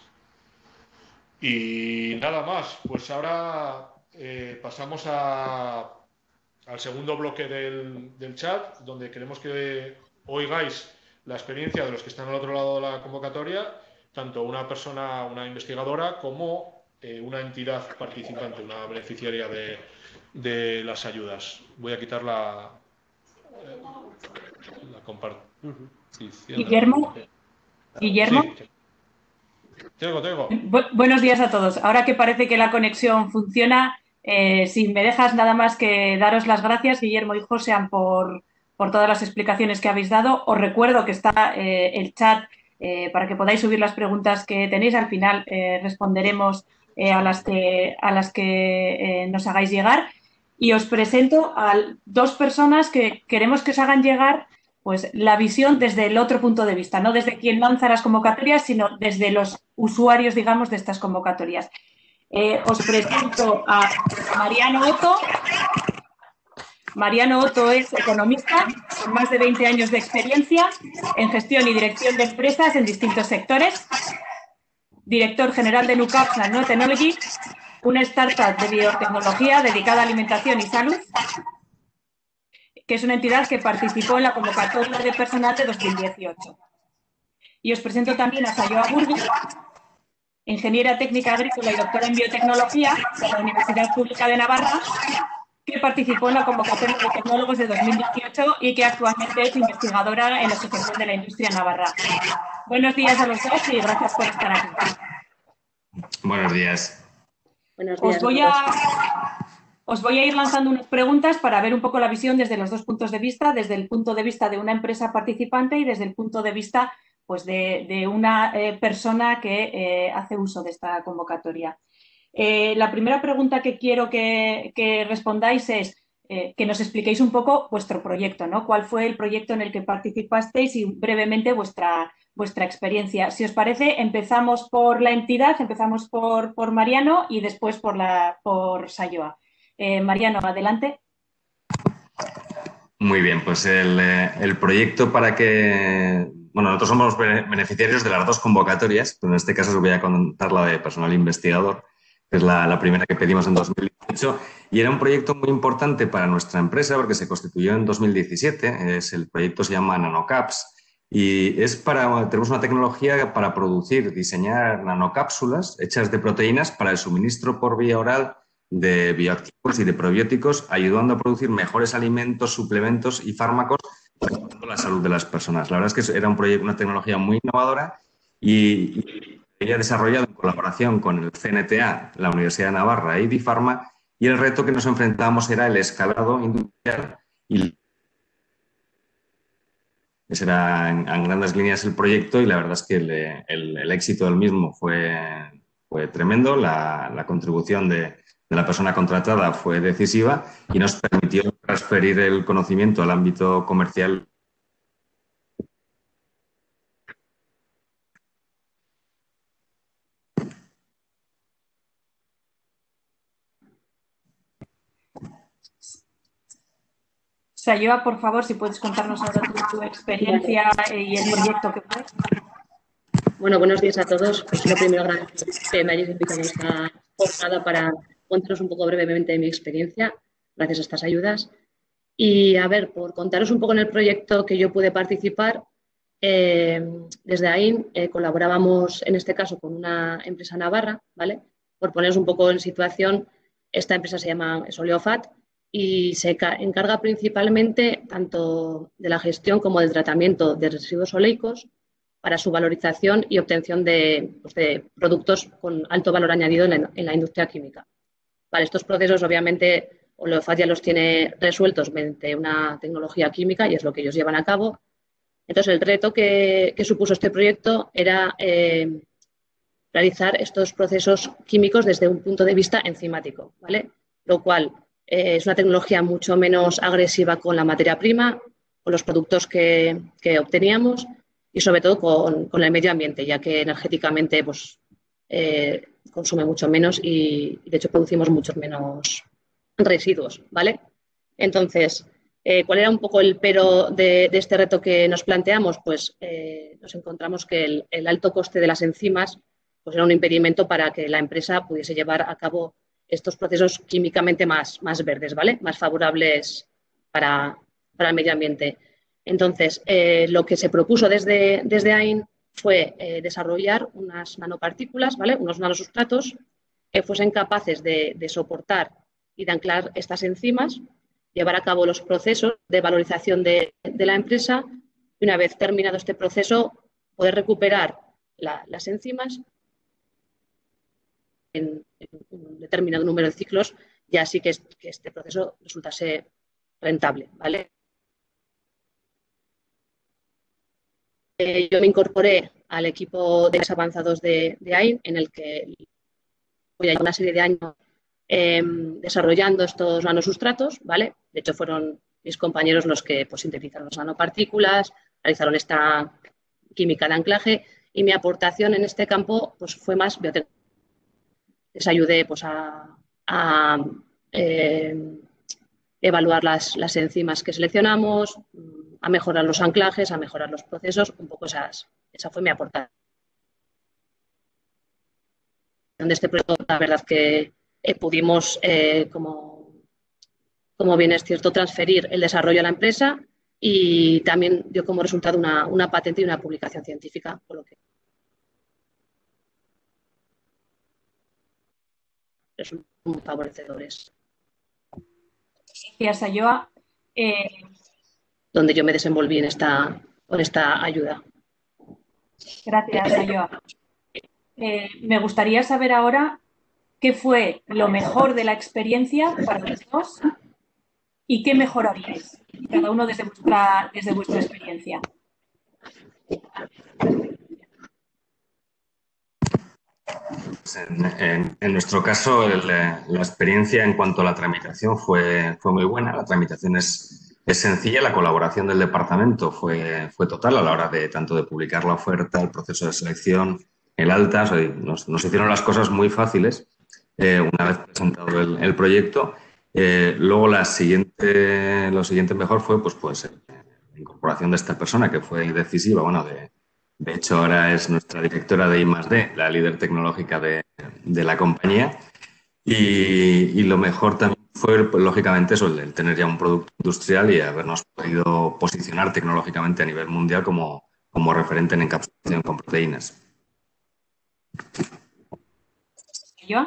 Y nada más, pues ahora eh, pasamos a, al segundo bloque del, del chat, donde queremos que oigáis la experiencia de los que están al otro lado de la convocatoria, tanto una persona, una investigadora, como eh, una entidad participante, una beneficiaria de, de las ayudas. Voy a quitar la, eh, la compartición. Guillermo. Guillermo. Sí. Te oigo, te oigo. Bu buenos días a todos. Ahora que parece que la conexión funciona, eh, si me dejas nada más que daros las gracias, Guillermo y Josean, por, por todas las explicaciones que habéis dado. Os recuerdo que está eh, el chat eh, para que podáis subir las preguntas que tenéis. Al final eh, responderemos eh, a las que, a las que eh, nos hagáis llegar. Y os presento a dos personas que queremos que os hagan llegar pues la visión desde el otro punto de vista, no desde quien lanza las convocatorias, sino desde los usuarios, digamos, de estas convocatorias. Eh, os presento a Mariano Otto. Mariano Otto es economista con más de veinte años de experiencia en gestión y dirección de empresas en distintos sectores. Director general de NUCAPS Nanotechnology, una startup de biotecnología dedicada a alimentación y salud, que es una entidad que participó en la convocatoria de personal de dos mil dieciocho. Y os presento también a Sayoa Burgui, ingeniera técnica agrícola y doctora en biotecnología de la Universidad Pública de Navarra, que participó en la convocatoria de tecnólogos de dos mil dieciocho y que actualmente es investigadora en la Asociación de la Industria Navarra. Buenos días a los dos y gracias por estar aquí. Buenos días. Buenos días. Os voy a... Os voy a ir lanzando unas preguntas para ver un poco la visión desde los dos puntos de vista, desde el punto de vista de una empresa participante y desde el punto de vista pues, de, de una eh, persona que eh, hace uso de esta convocatoria. Eh, la primera pregunta que quiero que, que respondáis es eh, que nos expliquéis un poco vuestro proyecto, ¿no? ¿Cuál fue el proyecto en el que participasteis y brevemente vuestra, vuestra experiencia? Si os parece, empezamos por la entidad, empezamos por, por Mariano y después por, la, por Sayoa. Eh, Mariano, adelante. Muy bien, pues el, el proyecto para que... Bueno, nosotros somos beneficiarios de las dos convocatorias, pero en este caso os voy a contar la de personal investigador, que es la, la primera que pedimos en dos mil dieciocho, y era un proyecto muy importante para nuestra empresa porque se constituyó en dos mil diecisiete, es, el proyecto se llama NanoCaps, y es para, tenemos una tecnología para producir, diseñar nanocápsulas hechas de proteínas para el suministro por vía oral de bioactivos y de probióticos, ayudando a producir mejores alimentos, suplementos y fármacos para la salud de las personas. La verdad es que era un proyecto, una tecnología muy innovadora y, y había desarrollado en colaboración con el C N T A, la Universidad de Navarra e IDIFARMA, y el reto que nos enfrentábamos era el escalado industrial. Y ese era en, en grandes líneas el proyecto, y la verdad es que el, el, el éxito del mismo fue, fue tremendo. La, la contribución de, de la persona contratada fue decisiva y nos permitió transferir el conocimiento al ámbito comercial. Sayoa, por favor, si puedes contarnos ahora tu, tu experiencia y el proyecto que fue. Bueno, buenos días a todos. Pues lo primero, agradecer que me hayáis invitado a esta jornada para contaros un poco brevemente de mi experiencia, gracias a estas ayudas. Y, a ver, por contaros un poco en el proyecto que yo pude participar, eh, desde ahí eh, colaborábamos, en este caso, con una empresa navarra, ¿vale? Por poneros un poco en situación, esta empresa se llama Oleofat y se encarga principalmente tanto de la gestión como del tratamiento de residuos oleicos para su valorización y obtención de, pues, de productos con alto valor añadido en la, en la industria química. Vale, estos procesos, obviamente, Oleofat ya los tiene resueltos mediante una tecnología química y es lo que ellos llevan a cabo. Entonces, el reto que, que supuso este proyecto era eh, realizar estos procesos químicos desde un punto de vista enzimático, ¿vale? Lo cual eh, es una tecnología mucho menos agresiva con la materia prima, con los productos que, que obteníamos y sobre todo con, con el medio ambiente, ya que energéticamente pues, eh, consume mucho menos y, de hecho, producimos muchos menos residuos, ¿vale? Entonces, eh, ¿cuál era un poco el pero de, de este reto que nos planteamos? Pues eh, nos encontramos que el, el alto coste de las enzimas pues, era un impedimento para que la empresa pudiese llevar a cabo estos procesos químicamente más, más verdes, ¿vale? Más favorables para, para el medio ambiente. Entonces, eh, lo que se propuso desde, desde A I N fue eh, desarrollar unas nanopartículas, ¿vale? Unos nanosustratos que fuesen capaces de, de soportar y de anclar estas enzimas, llevar a cabo los procesos de valorización de, de la empresa y una vez terminado este proceso poder recuperar la, las enzimas en, en un determinado número de ciclos y así que, que este proceso resultase rentable, ¿vale? Eh, yo me incorporé al equipo de avanzados de, de A I N en el que voy a llevar una serie de años eh, desarrollando estos nanosustratos, ¿vale? De hecho, fueron mis compañeros los que pues, sintetizaron las nanopartículas, realizaron esta química de anclaje y mi aportación en este campo pues, fue más biotecnología. Les ayudé pues, a, a eh, evaluar las, las enzimas que seleccionamos, a mejorar los anclajes, a mejorar los procesos, un poco esas, esa fue mi aportación de este proyecto. La verdad que eh, pudimos, eh, como, como bien es cierto, transferir el desarrollo a la empresa y también dio como resultado una, una patente y una publicación científica, por lo que son muy favorecedores. Gracias, Sayoa. Eh... Donde yo me desenvolví en esta, con esta ayuda. Gracias, Sayoa. Eh, me gustaría saber ahora qué fue lo mejor de la experiencia para los dos y qué mejoraríais, cada uno desde vuestra, desde vuestra experiencia. En, en, en nuestro caso, el, la experiencia en cuanto a la tramitación fue, fue muy buena. La tramitación es, es sencilla, la colaboración del departamento fue, fue total a la hora de tanto de publicar la oferta, el proceso de selección, el alta. O sea, nos, nos hicieron las cosas muy fáciles eh, una vez presentado el, el proyecto. Eh, luego, la siguiente, lo siguiente mejor fue pues, pues, la incorporación de esta persona que fue decisiva, bueno, de De hecho, ahora es nuestra directora de I más D, la líder tecnológica de, de la compañía. Y, y lo mejor también fue, pues, lógicamente, eso, el tener ya un producto industrial y habernos podido posicionar tecnológicamente a nivel mundial como, como referente en encapsulación con proteínas. ¿Yo?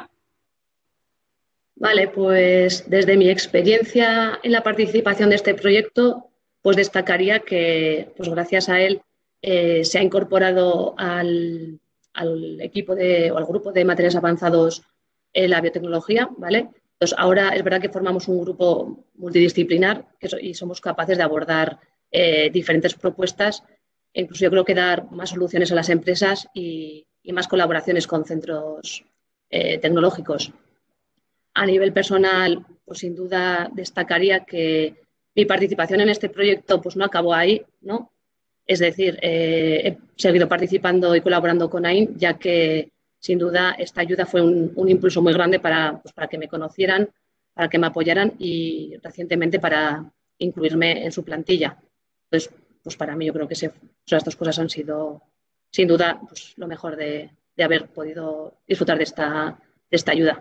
Vale, pues desde mi experiencia en la participación de este proyecto, pues destacaría que, pues gracias a él, Eh, se ha incorporado al, al equipo de, o al grupo de materiales avanzados en la biotecnología, ¿vale? Entonces, ahora es verdad que formamos un grupo multidisciplinar que so, y somos capaces de abordar eh, diferentes propuestas e incluso yo creo que dar más soluciones a las empresas y, y más colaboraciones con centros eh, tecnológicos. A nivel personal, pues sin duda destacaría que mi participación en este proyecto pues no acabó ahí, ¿no? Es decir, eh, he seguido participando y colaborando con A I N, ya que sin duda esta ayuda fue un, un impulso muy grande para, pues, para que me conocieran, para que me apoyaran y recientemente para incluirme en su plantilla. Entonces, pues para mí yo creo que se, esas dos cosas han sido sin duda pues, lo mejor de, de haber podido disfrutar de esta, de esta ayuda.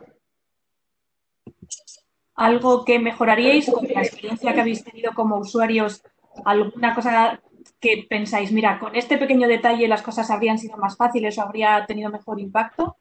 ¿Algo que mejoraríais con la experiencia que habéis tenido como usuarios? ¿Alguna cosa que pensáis, mira, con este pequeño detalle las cosas habrían sido más fáciles o habría tenido mejor impacto?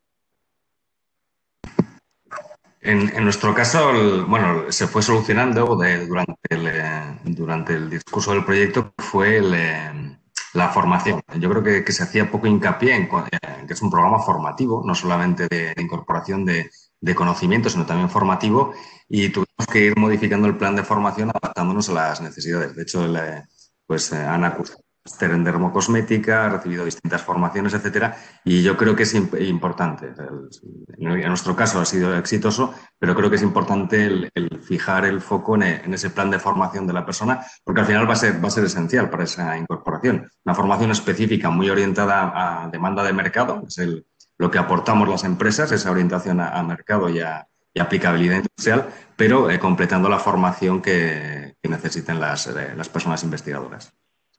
En, en nuestro caso, el, bueno, se fue solucionando de, durante, el, eh, durante el discurso del proyecto, fue el, eh, la formación. Yo creo que, que se hacía poco hincapié en, en que es un programa formativo, no solamente de, de incorporación de, de conocimiento, sino también formativo, y tuvimos que ir modificando el plan de formación adaptándonos a las necesidades. De hecho, el, eh, pues, eh, Ana cursado máster en dermocosmética, ha recibido distintas formaciones, etcétera, y yo creo que es imp importante. En nuestro caso ha sido exitoso, pero creo que es importante el, el fijar el foco en, en ese plan de formación de la persona, porque al final va a ser, va a ser esencial para esa incorporación. Una formación específica muy orientada a demanda de mercado, es el, lo que aportamos las empresas, esa orientación a, a mercado y a, y aplicabilidad industrial, pero eh, completando la formación que, que necesiten las, eh, las personas investigadoras.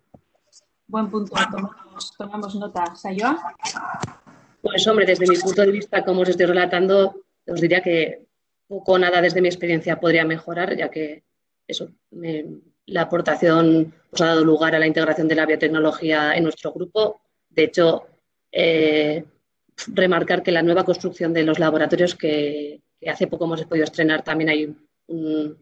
Buen punto, tomamos, tomamos nota. ¿Sayoa? Pues hombre, desde mi punto de vista, como os estoy relatando, os diría que poco o nada desde mi experiencia podría mejorar, ya que eso, me, la aportación pues, ha dado lugar a la integración de la biotecnología en nuestro grupo. De hecho, eh, remarcar que la nueva construcción de los laboratorios que, que hace poco hemos podido estrenar, también hay un,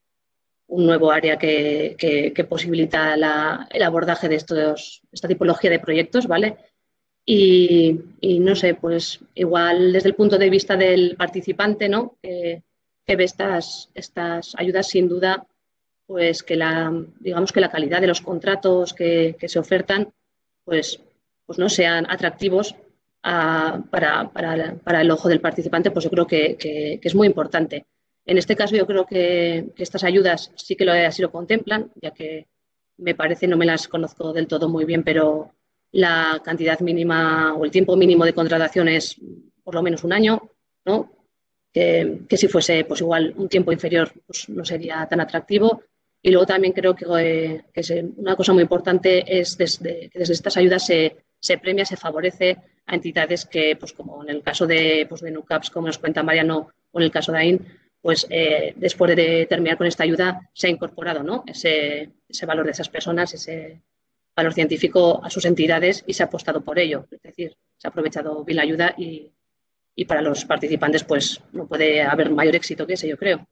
un nuevo área que, que, que posibilita la, el abordaje de estos, esta tipología de proyectos, ¿vale? Y, y, no sé, pues igual desde el punto de vista del participante, ¿no? Que, que ve estas, estas ayudas, sin duda, pues que la, digamos que la calidad de los contratos que, que se ofertan, pues, pues no sean atractivos a, para, para, para el ojo del participante, pues yo creo que, que, que es muy importante. En este caso yo creo que, que estas ayudas sí que lo, así lo contemplan, ya que me parece, no me las conozco del todo muy bien, pero la cantidad mínima o el tiempo mínimo de contratación es por lo menos un año, ¿no? Que, que si fuese pues igual un tiempo inferior pues no sería tan atractivo. Y luego también creo que, eh, que se, una cosa muy importante es desde, que desde estas ayudas se, se premia, se favorece a entidades que, pues como en el caso de, pues de NUCAPS, como nos cuenta Mariano, o en el caso de A I N, pues eh, después de terminar con esta ayuda se ha incorporado, ¿no? ese, ese valor de esas personas, ese valor científico a sus entidades y se ha apostado por ello. Es decir, se ha aprovechado bien la ayuda y, y para los participantes pues no puede haber mayor éxito que ese, yo creo.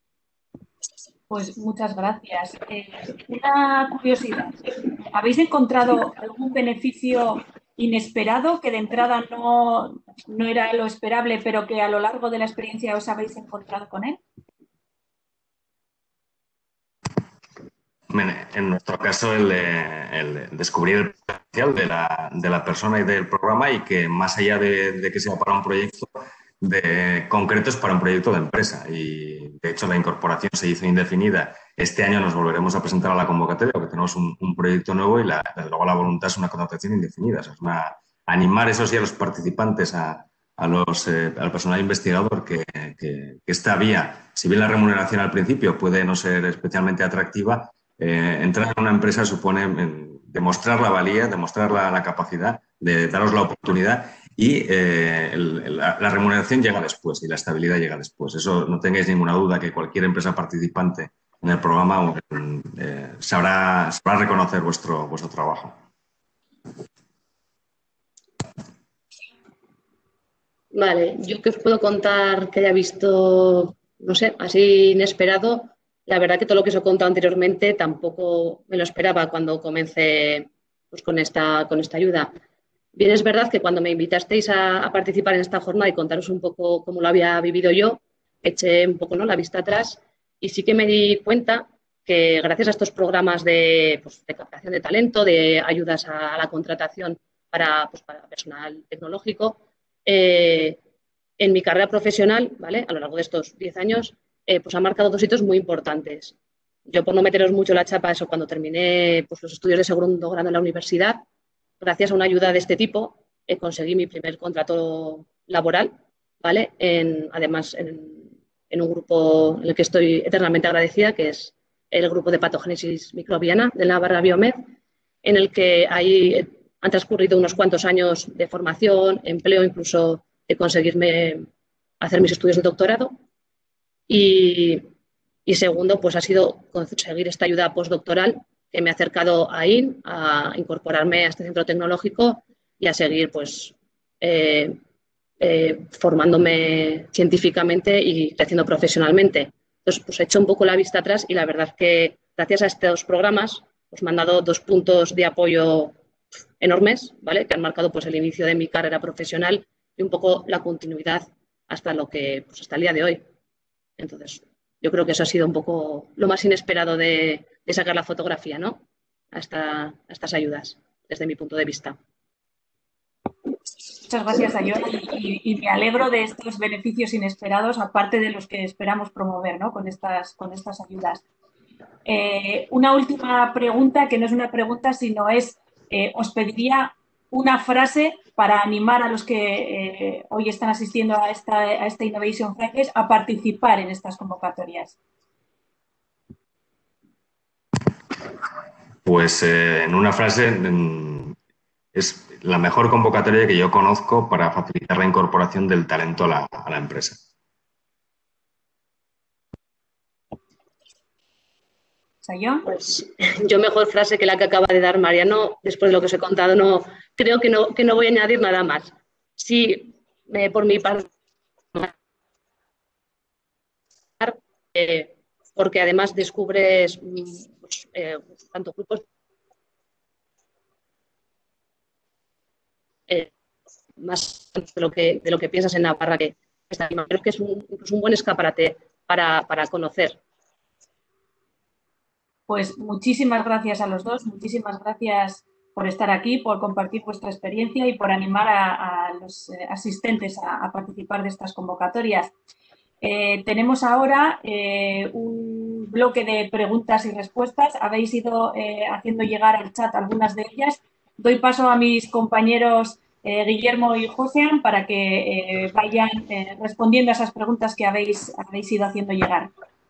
Pues muchas gracias. Eh, una curiosidad. ¿Habéis encontrado algún beneficio inesperado que de entrada no, no era lo esperable, pero que a lo largo de la experiencia os habéis encontrado con él? En nuestro caso, el, el descubrir el potencial de la, de la persona y del programa y que más allá de, de que sea para un proyecto de, concreto, es para un proyecto de empresa. Y de hecho la incorporación se hizo indefinida. Este año nos volveremos a presentar a la convocatoria porque tenemos un, un proyecto nuevo y la, luego la voluntad es una contratación indefinida. O sea, es una, animar, eso sí, a los participantes, a, a los, eh, al personal investigador que, que, que esta vía, si bien la remuneración al principio puede no ser especialmente atractiva, Eh, entrar en una empresa supone eh, demostrar la valía, demostrar la, la capacidad, de daros la oportunidad y eh, el, la, la remuneración llega después y la estabilidad llega después. Eso no tengáis ninguna duda que cualquier empresa participante en el programa eh, sabrá, sabrá reconocer vuestro, vuestro trabajo. Vale, yo que os puedo contar que haya visto, no sé, así inesperado. La verdad que todo lo que os he contado anteriormente tampoco me lo esperaba cuando comencé pues, con, esta, con esta ayuda. Bien, es verdad que cuando me invitasteis a, a participar en esta jornada y contaros un poco cómo lo había vivido yo, eché un poco, ¿no?, la vista atrás y sí que me di cuenta que gracias a estos programas de, pues, de captación de talento, de ayudas a, a la contratación para, pues, para personal tecnológico, eh, en mi carrera profesional, ¿vale?, a lo largo de estos diez años, eh, pues han marcado dos hitos muy importantes. Yo, por no meteros mucho la chapa, eso, cuando terminé pues, los estudios de segundo grado en la universidad, gracias a una ayuda de este tipo, eh, conseguí mi primer contrato laboral, ¿vale? En, además, en, en un grupo en el que estoy eternamente agradecida, que es el grupo de patogénesis microbiana de Navarra Biomed, en el que ahí han transcurrido unos cuantos años de formación, empleo, incluso de conseguirme hacer mis estudios de doctorado. Y, y segundo, pues ha sido conseguir esta ayuda postdoctoral que me ha acercado a I N, a incorporarme a este centro tecnológico y a seguir pues, eh, eh, formándome científicamente y creciendo profesionalmente. Entonces, pues he hecho un poco la vista atrás y la verdad es que gracias a estos programas pues, me han dado dos puntos de apoyo enormes, ¿vale?, que han marcado pues, el inicio de mi carrera profesional y un poco la continuidad hasta, lo que, pues, hasta el día de hoy. Entonces, yo creo que eso ha sido un poco lo más inesperado de, de sacar la fotografía, ¿no?, a, esta, a estas ayudas, desde mi punto de vista. Muchas gracias, Ayora, y, y, y me alegro de estos beneficios inesperados, aparte de los que esperamos promover, ¿no?, con estas, con estas ayudas. Eh, una última pregunta, que no es una pregunta, sino es, eh, os pediría una frase para animar a los que eh, hoy están asistiendo a esta, a esta Innovation Fridays a participar en estas convocatorias. Pues eh, en una frase, en, es la mejor convocatoria que yo conozco para facilitar la incorporación del talento a la, a la empresa. Pues yo mejor frase que la que acaba de dar Mariano, después de lo que os he contado, no, creo que no, que no voy a añadir nada más. Sí, eh, por mi parte, eh, porque además descubres pues, eh, tanto grupos eh, más de lo que, de lo que piensas en Navarra, que está, creo que es un, un buen escaparate para, para conocer. Pues muchísimas gracias a los dos, muchísimas gracias por estar aquí, por compartir vuestra experiencia y por animar a, a los asistentes a, a participar de estas convocatorias. Eh, tenemos ahora eh, un bloque de preguntas y respuestas. Habéis ido eh, haciendo llegar al chat algunas de ellas. Doy paso a mis compañeros eh, Guillermo y Josean para que eh, vayan eh, respondiendo a esas preguntas que habéis, habéis ido haciendo llegar.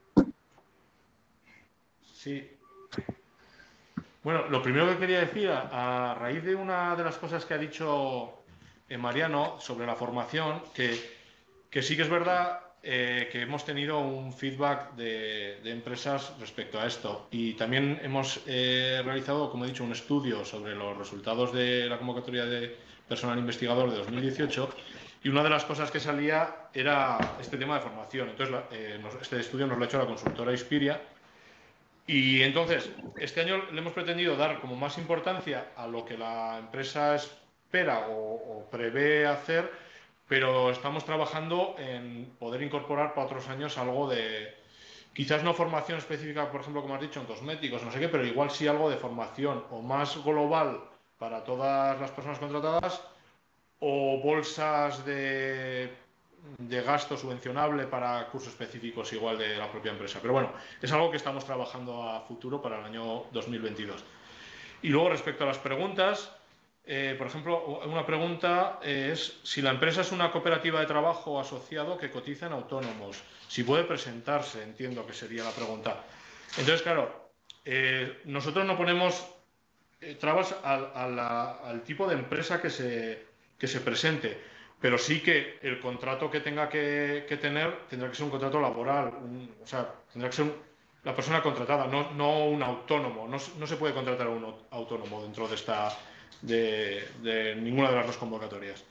Sí. Bueno, lo primero que quería decir, a, a raíz de una de las cosas que ha dicho eh, Mariano sobre la formación, que, que sí que es verdad eh, que hemos tenido un feedback de, de empresas respecto a esto. Y también hemos eh, realizado, como he dicho, un estudio sobre los resultados de la convocatoria de personal investigador de dos mil dieciocho. Y una de las cosas que salía era este tema de formación. Entonces, la, eh, nos, este estudio nos lo ha hecho la consultora Inspiria. Y entonces, este año le hemos pretendido dar como más importancia a lo que la empresa espera o, o prevé hacer, pero estamos trabajando en poder incorporar para otros años algo de, quizás no formación específica, por ejemplo, como has dicho, en cosméticos, no sé qué, pero igual sí algo de formación o más global para todas las personas contratadas, o bolsas de... de gasto subvencionable para cursos específicos igual de la propia empresa. Pero bueno, es algo que estamos trabajando a futuro para el año dos mil veintidós. Y luego, respecto a las preguntas, eh, por ejemplo, una pregunta es si la empresa es una cooperativa de trabajo asociado que cotiza en autónomos. Si puede presentarse, entiendo que sería la pregunta. Entonces, claro, eh, nosotros no ponemos eh, trabas al, a la, al tipo de empresa que se, que se presente. Pero sí que el contrato que tenga que, que tener tendrá que ser un contrato laboral, un, o sea, tendrá que ser un, la persona contratada, no, no un autónomo. No, no se puede contratar a un autónomo dentro de, esta, de, de ninguna de las dos convocatorias.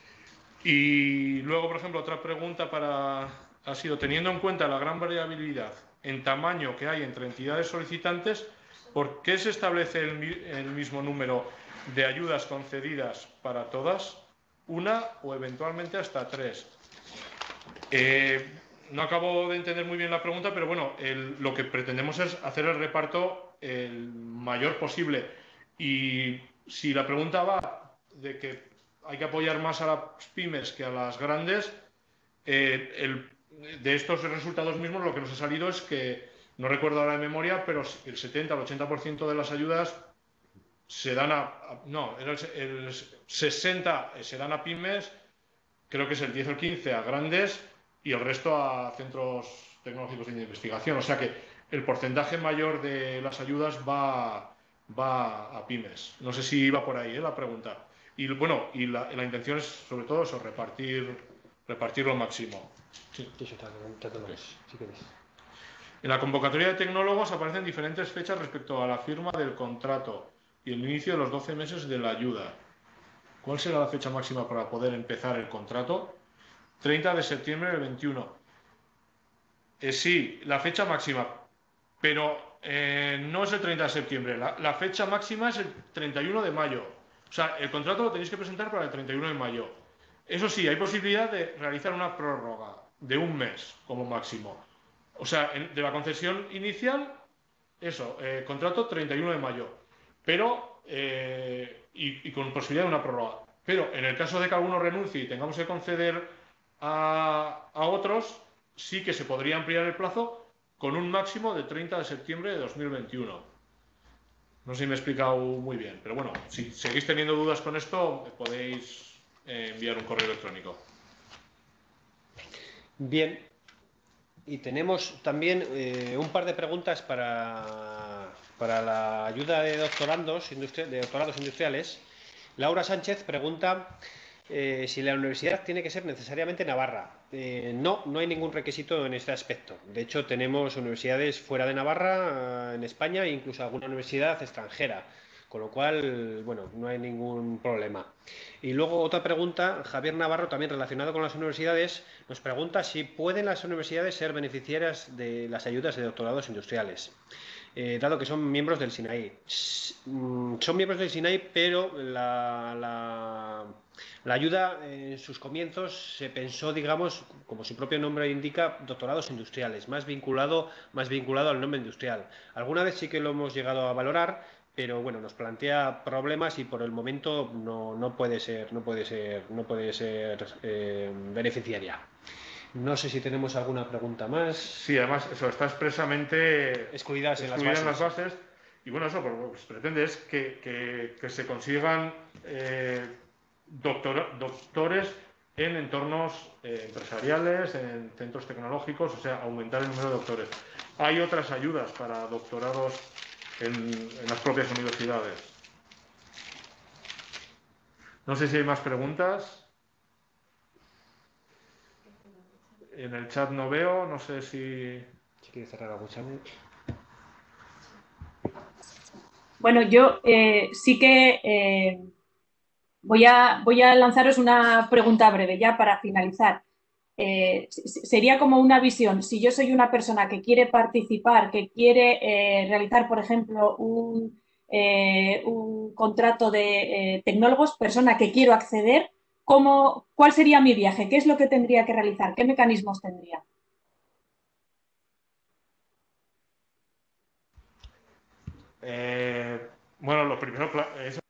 Y luego, por ejemplo, otra pregunta para, ha sido, teniendo en cuenta la gran variabilidad en tamaño que hay entre entidades solicitantes, ¿Por qué se establece el, el mismo número de ayudas concedidas para todas? Una o eventualmente hasta tres. Eh, no acabo de entender muy bien la pregunta, pero bueno, el, lo que pretendemos es hacer el reparto el mayor posible. Y si la pregunta va de que hay que apoyar más a las pymes que a las grandes, eh, el, de estos resultados mismos lo que nos ha salido es que, no recuerdo ahora de memoria, pero el setenta al ochenta por ciento de las ayudas se dan a, a no, el, el sesenta se dan a pymes, creo que es el diez o el quince a grandes y el resto a centros tecnológicos de investigación. O sea que el porcentaje mayor de las ayudas va, va a pymes. No sé si iba por ahí ¿eh? la pregunta. Y bueno, y la, la intención es sobre todo eso, repartir, repartir lo máximo. Sí. Sí, si queréis. En la convocatoria de tecnólogos aparecen diferentes fechas respecto a la firma del contrato y el inicio de los doce meses de la ayuda. ¿Cuál será la fecha máxima para poder empezar el contrato? treinta de septiembre del veintiuno. Eh, sí, la fecha máxima, pero eh, no es el treinta de septiembre. La, la fecha máxima es el treinta y uno de mayo. O sea, el contrato lo tenéis que presentar para el treinta y uno de mayo. Eso sí, hay posibilidad de realizar una prórroga de un mes como máximo. O sea, en, de la concesión inicial, eso, eh, contrato treinta y uno de mayo. Pero, eh, y, y con posibilidad de una prórroga. Pero en el caso de que alguno renuncie y tengamos que conceder a, a otros, sí que se podría ampliar el plazo con un máximo de treinta de septiembre de dos mil veintiuno. No sé si me he explicado muy bien, pero bueno, si seguís teniendo dudas con esto, me podéis eh, enviar un correo electrónico. Bien. Y tenemos también eh, un par de preguntas para, para la ayuda de doctorandos, de doctorados industriales. Laura Sánchez pregunta eh, si la universidad tiene que ser necesariamente Navarra. Eh, no, no hay ningún requisito en este aspecto. De hecho, tenemos universidades fuera de Navarra, en España, e incluso alguna universidad extranjera. Con lo cual, bueno, no hay ningún problema. Y luego otra pregunta, Javier Navarro, también relacionado con las universidades, nos pregunta si pueden las universidades ser beneficiarias de las ayudas de doctorados industriales, eh, dado que son miembros del SINAI. Son miembros del SINAI, pero la, la, la ayuda en sus comienzos se pensó, digamos, como su propio nombre indica, doctorados industriales, más vinculado, más vinculado al nombre industrial. Alguna vez sí que lo hemos llegado a valorar, pero bueno, nos plantea problemas y por el momento no, no puede ser, no puede ser, no puede ser eh, beneficiaria. No sé si tenemos alguna pregunta más. Sí, además eso está expresamente excluidas en, excluidas las, bases. en las bases. Y bueno, eso lo que se pretende es que, que, que se consigan eh, doctor, doctores en entornos eh, empresariales, en centros tecnológicos, o sea, aumentar el número de doctores. Hay otras ayudas para doctorados En, en las propias universidades. No sé si hay más preguntas. En el chat no veo, no sé si... Si quiere cerrar algún chat. Bueno, yo eh, sí que eh, voy, a, voy a lanzaros una pregunta breve ya para finalizar. Eh, sería como una visión, si yo soy una persona que quiere participar, que quiere eh, realizar, por ejemplo, un, eh, un contrato de eh, tecnólogos, persona que quiero acceder, ¿cómo, ¿cuál sería mi viaje? ¿Qué es lo que tendría que realizar? ¿Qué mecanismos tendría? Eh, bueno, lo primero es,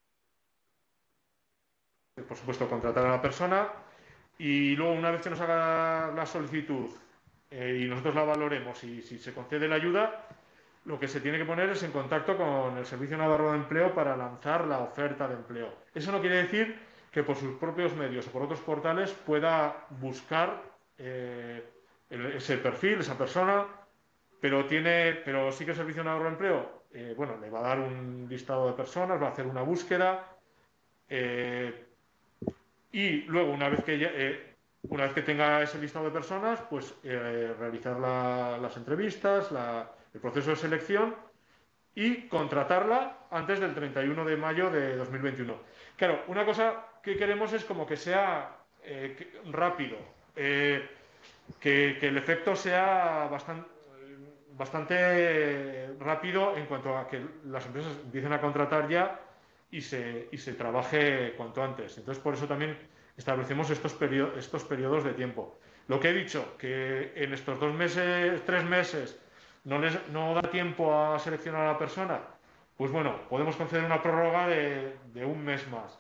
por supuesto, contratar a la persona y luego, una vez que nos haga la solicitud eh, y nosotros la valoremos y si se concede la ayuda, lo que se tiene que poner es en contacto con el Servicio Navarro de Empleo para lanzar la oferta de empleo. Eso no quiere decir que por sus propios medios o por otros portales pueda buscar eh, ese perfil, esa persona, pero tiene, pero sí que el Servicio Navarro de Empleo, eh, bueno, le va a dar un listado de personas, va a hacer una búsqueda eh, y luego una vez que ya, eh, una vez que tenga ese listado de personas, pues eh, realizar la, las entrevistas, la, el proceso de selección y contratarla antes del treinta y uno de mayo de dos mil veintiuno. Claro, una cosa que queremos es como que sea eh, que, rápido, eh, que, que el efecto sea bastante, bastante rápido en cuanto a que las empresas empiecen a contratar ya y se, y se trabaje cuanto antes. Entonces, por eso también establecemos estos, periodos, estos periodos de tiempo. Lo que he dicho, que en estos dos meses, tres meses, no, les, no da tiempo a seleccionar a la persona, pues bueno, podemos conceder una prórroga de, de un mes más.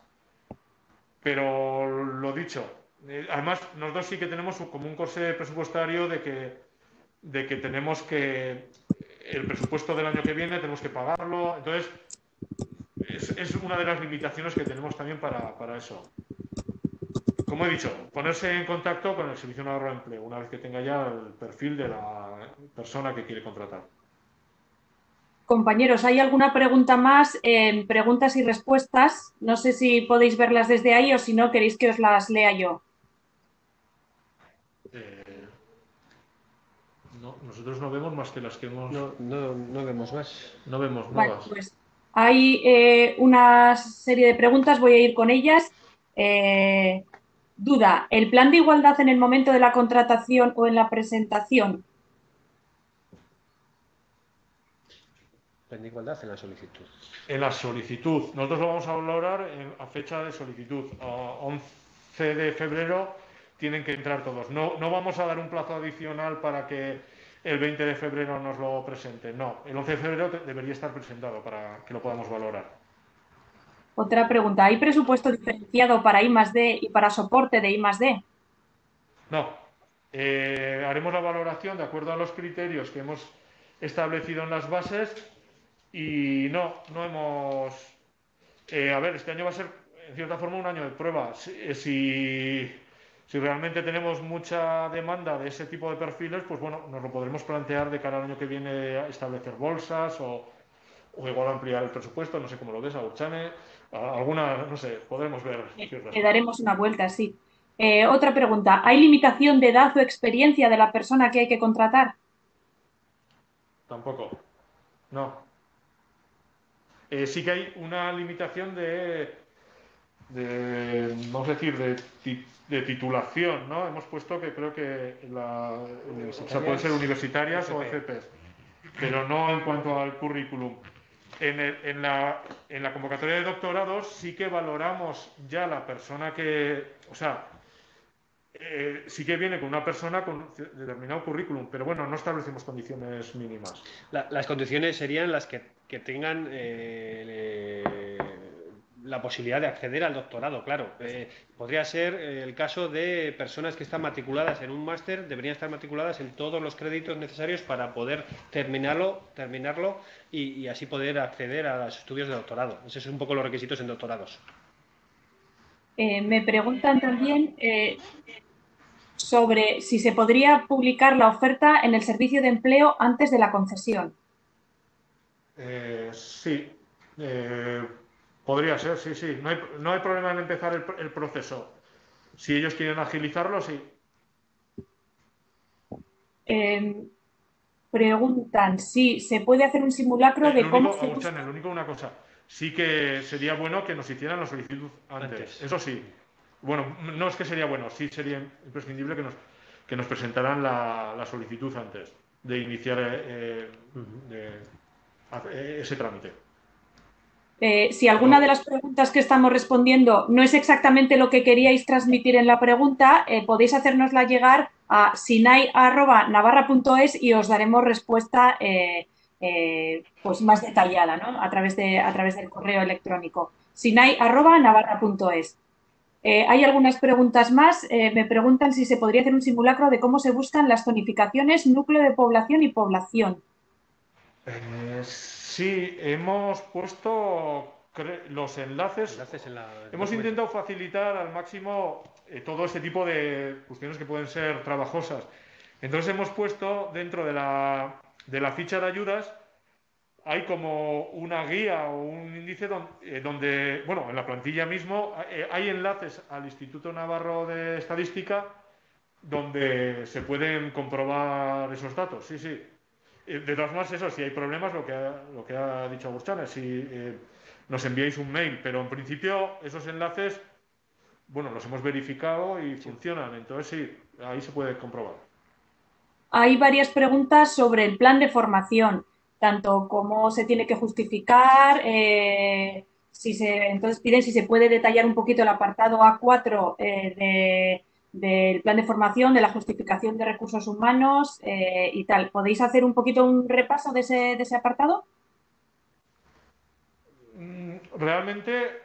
Pero lo dicho, eh, además nosotros sí que tenemos como un corsé presupuestario de que, de que tenemos que, el presupuesto del año que viene tenemos que pagarlo, entonces es, es una de las limitaciones que tenemos también para, para eso. Como he dicho, ponerse en contacto con el Servicio Navarro de Empleo una vez que tenga ya el perfil de la persona que quiere contratar. Compañeros, ¿hay alguna pregunta más? Eh, preguntas y respuestas. No sé si podéis verlas desde ahí o si no queréis que os las lea yo. Eh, no, nosotros no vemos más que las que hemos... No, no, no vemos más. No vemos Vale, nuevas. pues hay eh, una serie de preguntas, voy a ir con ellas. Eh, duda, ¿el plan de igualdad en el momento de la contratación o en la presentación? Plan de igualdad en la solicitud. En la solicitud. Nosotros lo vamos a valorar en, a fecha de solicitud. A once de febrero tienen que entrar todos. No, no vamos a dar un plazo adicional para que el veinte de febrero nos lo presenten. No, el once de febrero te, debería estar presentado para que lo podamos valorar. Otra pregunta, ¿hay presupuesto diferenciado para I más D y para soporte de I más D? No. Eh, haremos la valoración de acuerdo a los criterios que hemos establecido en las bases y no, no hemos... Eh, a ver, este año va a ser, en cierta forma, un año de prueba. Si, si, si realmente tenemos mucha demanda de ese tipo de perfiles, pues bueno, nos lo podremos plantear de cara al año que viene, establecer bolsas o, o igual ampliar el presupuesto, no sé cómo lo ves, a Urchane, alguna, no sé, podremos ver. Le daremos una vuelta, sí. Eh, otra pregunta, ¿hay limitación de edad o experiencia de la persona que hay que contratar? Tampoco, no. Eh, sí que hay una limitación de, de vamos a decir, de, de titulación, ¿no? Hemos puesto que creo que la, o sea, pueden ser universitarias o F Ps, pero no en cuanto al currículum. En, el, en, la, en la convocatoria de doctorados sí que valoramos ya la persona que, o sea, eh, sí que viene con una persona con determinado currículum, pero bueno, no establecemos condiciones mínimas. La, las condiciones serían las que, que tengan eh, eh, la posibilidad de acceder al doctorado, claro. Eh, podría ser eh, el caso de personas que están matriculadas en un máster, deberían estar matriculadas en todos los créditos necesarios para poder terminarlo, terminarlo y, y así poder acceder a los estudios de doctorado. Esos son un poco los requisitos en doctorados. Eh, me preguntan también eh, sobre si se podría publicar la oferta en el servicio de empleo antes de la concesión. Eh, sí, eh, podría ser, sí, sí. No hay, no hay problema en empezar el, el proceso. Si ellos quieren agilizarlo, sí. Eh, preguntan si se puede hacer un simulacro Eh, de lo cómo único, se... Agustín, lo único una cosa. Sí que sería bueno que nos hicieran la solicitud antes. Antes. Eso sí. Bueno, no es que sería bueno, sí sería imprescindible que nos, que nos presentaran la, la solicitud antes de iniciar eh, de, de, ese trámite. Eh, si alguna de las preguntas que estamos respondiendo no es exactamente lo que queríais transmitir en la pregunta, eh, podéis hacérnosla llegar a sinai arroba navarra punto es y os daremos respuesta eh, eh, pues más detallada, ¿no? A través, de, a través del correo electrónico. sinai arroba navarra punto es. Eh, hay algunas preguntas más. Eh, me preguntan si se podría hacer un simulacro de cómo se buscan las zonificaciones, núcleo de población y población. Eh, sí, hemos puesto los enlaces. enlaces en la, hemos intentado facilitar al máximo eh, todo este tipo de cuestiones que pueden ser trabajosas. Entonces hemos puesto dentro de la, de la ficha de ayudas, hay como una guía o un índice donde, eh, donde bueno, en la plantilla mismo eh, hay enlaces al Instituto Navarro de Estadística donde se pueden comprobar esos datos. Sí, sí. De todas formas, eso, si hay problemas, lo que ha, lo que ha dicho Agustín, es si eh, nos enviáis un mail, pero en principio esos enlaces, bueno, los hemos verificado y sí. funcionan, entonces sí, ahí se puede comprobar. hay varias preguntas sobre el plan de formación, tanto cómo se tiene que justificar, eh, si se, entonces piden si se puede detallar un poquito el apartado A cuatro eh, de, del plan de formación, de la justificación de recursos humanos eh, y tal. ¿Podéis hacer un poquito un repaso de ese, de ese apartado? Realmente,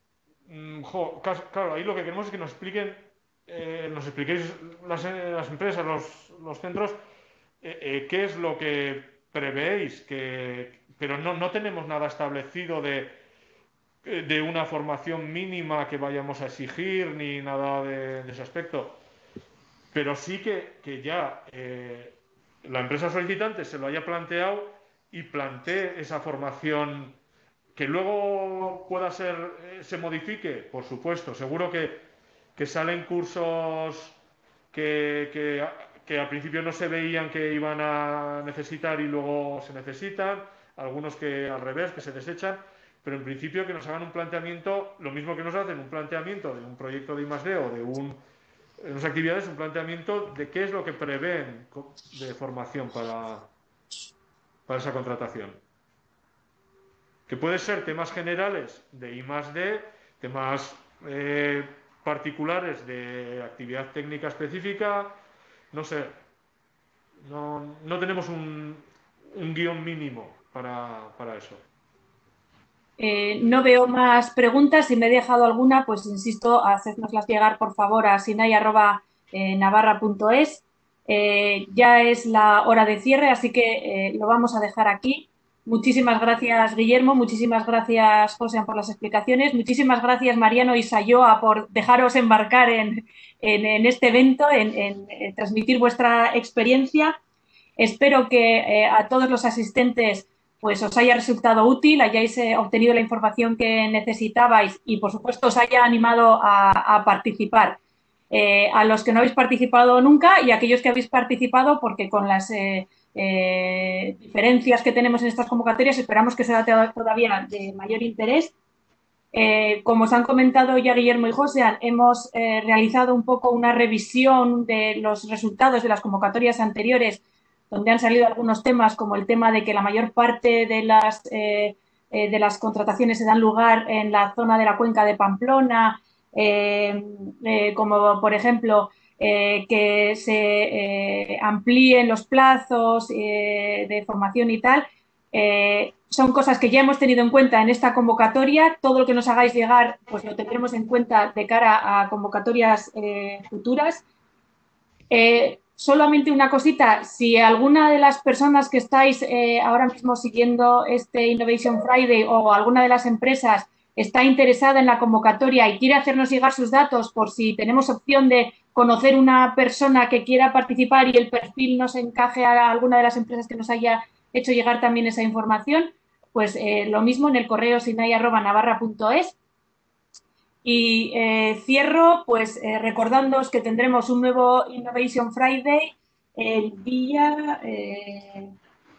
jo, claro, ahí lo que queremos es que nos expliquen, eh, nos expliquéis las, las empresas, los, los centros, eh, eh, qué es lo que prevéis, que, pero no, no tenemos nada establecido de, de una formación mínima que vayamos a exigir ni nada de, de ese aspecto. Pero sí que, que ya eh, la empresa solicitante se lo haya planteado y plantee esa formación. Que luego pueda ser, eh, se modifique, por supuesto. Seguro que, que salen cursos que, que, que al principio no se veían que iban a necesitar y luego se necesitan, algunos que al revés, que se desechan, pero en principio que nos hagan un planteamiento, lo mismo que nos hacen un planteamiento de un proyecto de I más D o de un, de unas actividades, un planteamiento de qué es lo que prevén de formación para, para esa contratación. Que puede ser temas generales de I más D, temas eh, particulares de actividad técnica específica, no sé, no, no tenemos un, un guión mínimo para, para eso. Eh, no veo más preguntas. Si me he dejado alguna, pues insisto, hacednoslas llegar por favor a sinai arroba navarra punto es. Eh, ya es la hora de cierre, así que eh, lo vamos a dejar aquí. Muchísimas gracias, Guillermo. Muchísimas gracias, José, por las explicaciones. Muchísimas gracias, Mariano y Sayoa, por dejaros embarcar en, en, en este evento, en, en, en transmitir vuestra experiencia. Espero que eh, a todos los asistentes pues os haya resultado útil, hayáis eh, obtenido la información que necesitabais y, por supuesto, os haya animado a, a participar. Eh, a los que no habéis participado nunca y a aquellos que habéis participado, porque con las eh, eh, diferencias que tenemos en estas convocatorias esperamos que sea todavía de mayor interés. Eh, como os han comentado ya Guillermo y José, hemos eh, realizado un poco una revisión de los resultados de las convocatorias anteriores, donde han salido algunos temas, como el tema de que la mayor parte de las, eh, eh, de las contrataciones se dan lugar en la zona de la cuenca de Pamplona, eh, eh, como por ejemplo eh, que se eh, amplíen los plazos eh, de formación y tal. Eh, son cosas que ya hemos tenido en cuenta en esta convocatoria. Todo lo que nos hagáis llegar, pues lo tendremos en cuenta de cara a convocatorias eh, futuras. Eh, solamente una cosita, si alguna de las personas que estáis eh, ahora mismo siguiendo este Innovation Friday o alguna de las empresas está interesada en la convocatoria y quiere hacernos llegar sus datos por si tenemos opción de conocer una persona que quiera participar y el perfil nos encaje a alguna de las empresas que nos haya hecho llegar también esa información, pues eh, lo mismo en el correo sinai arroba navarra punto es. Y eh, cierro pues eh, recordándoos que tendremos un nuevo Innovation Friday el día eh,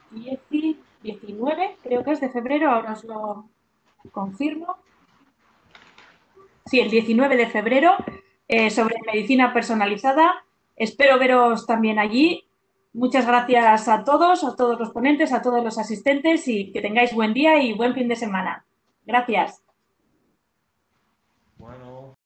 diecinueve, creo que es de febrero, ahora os lo confirmo. Sí, el diecinueve de febrero, eh, sobre medicina personalizada. Espero veros también allí. Muchas gracias a todos, a todos los ponentes, a todos los asistentes y que tengáis buen día y buen fin de semana. Gracias.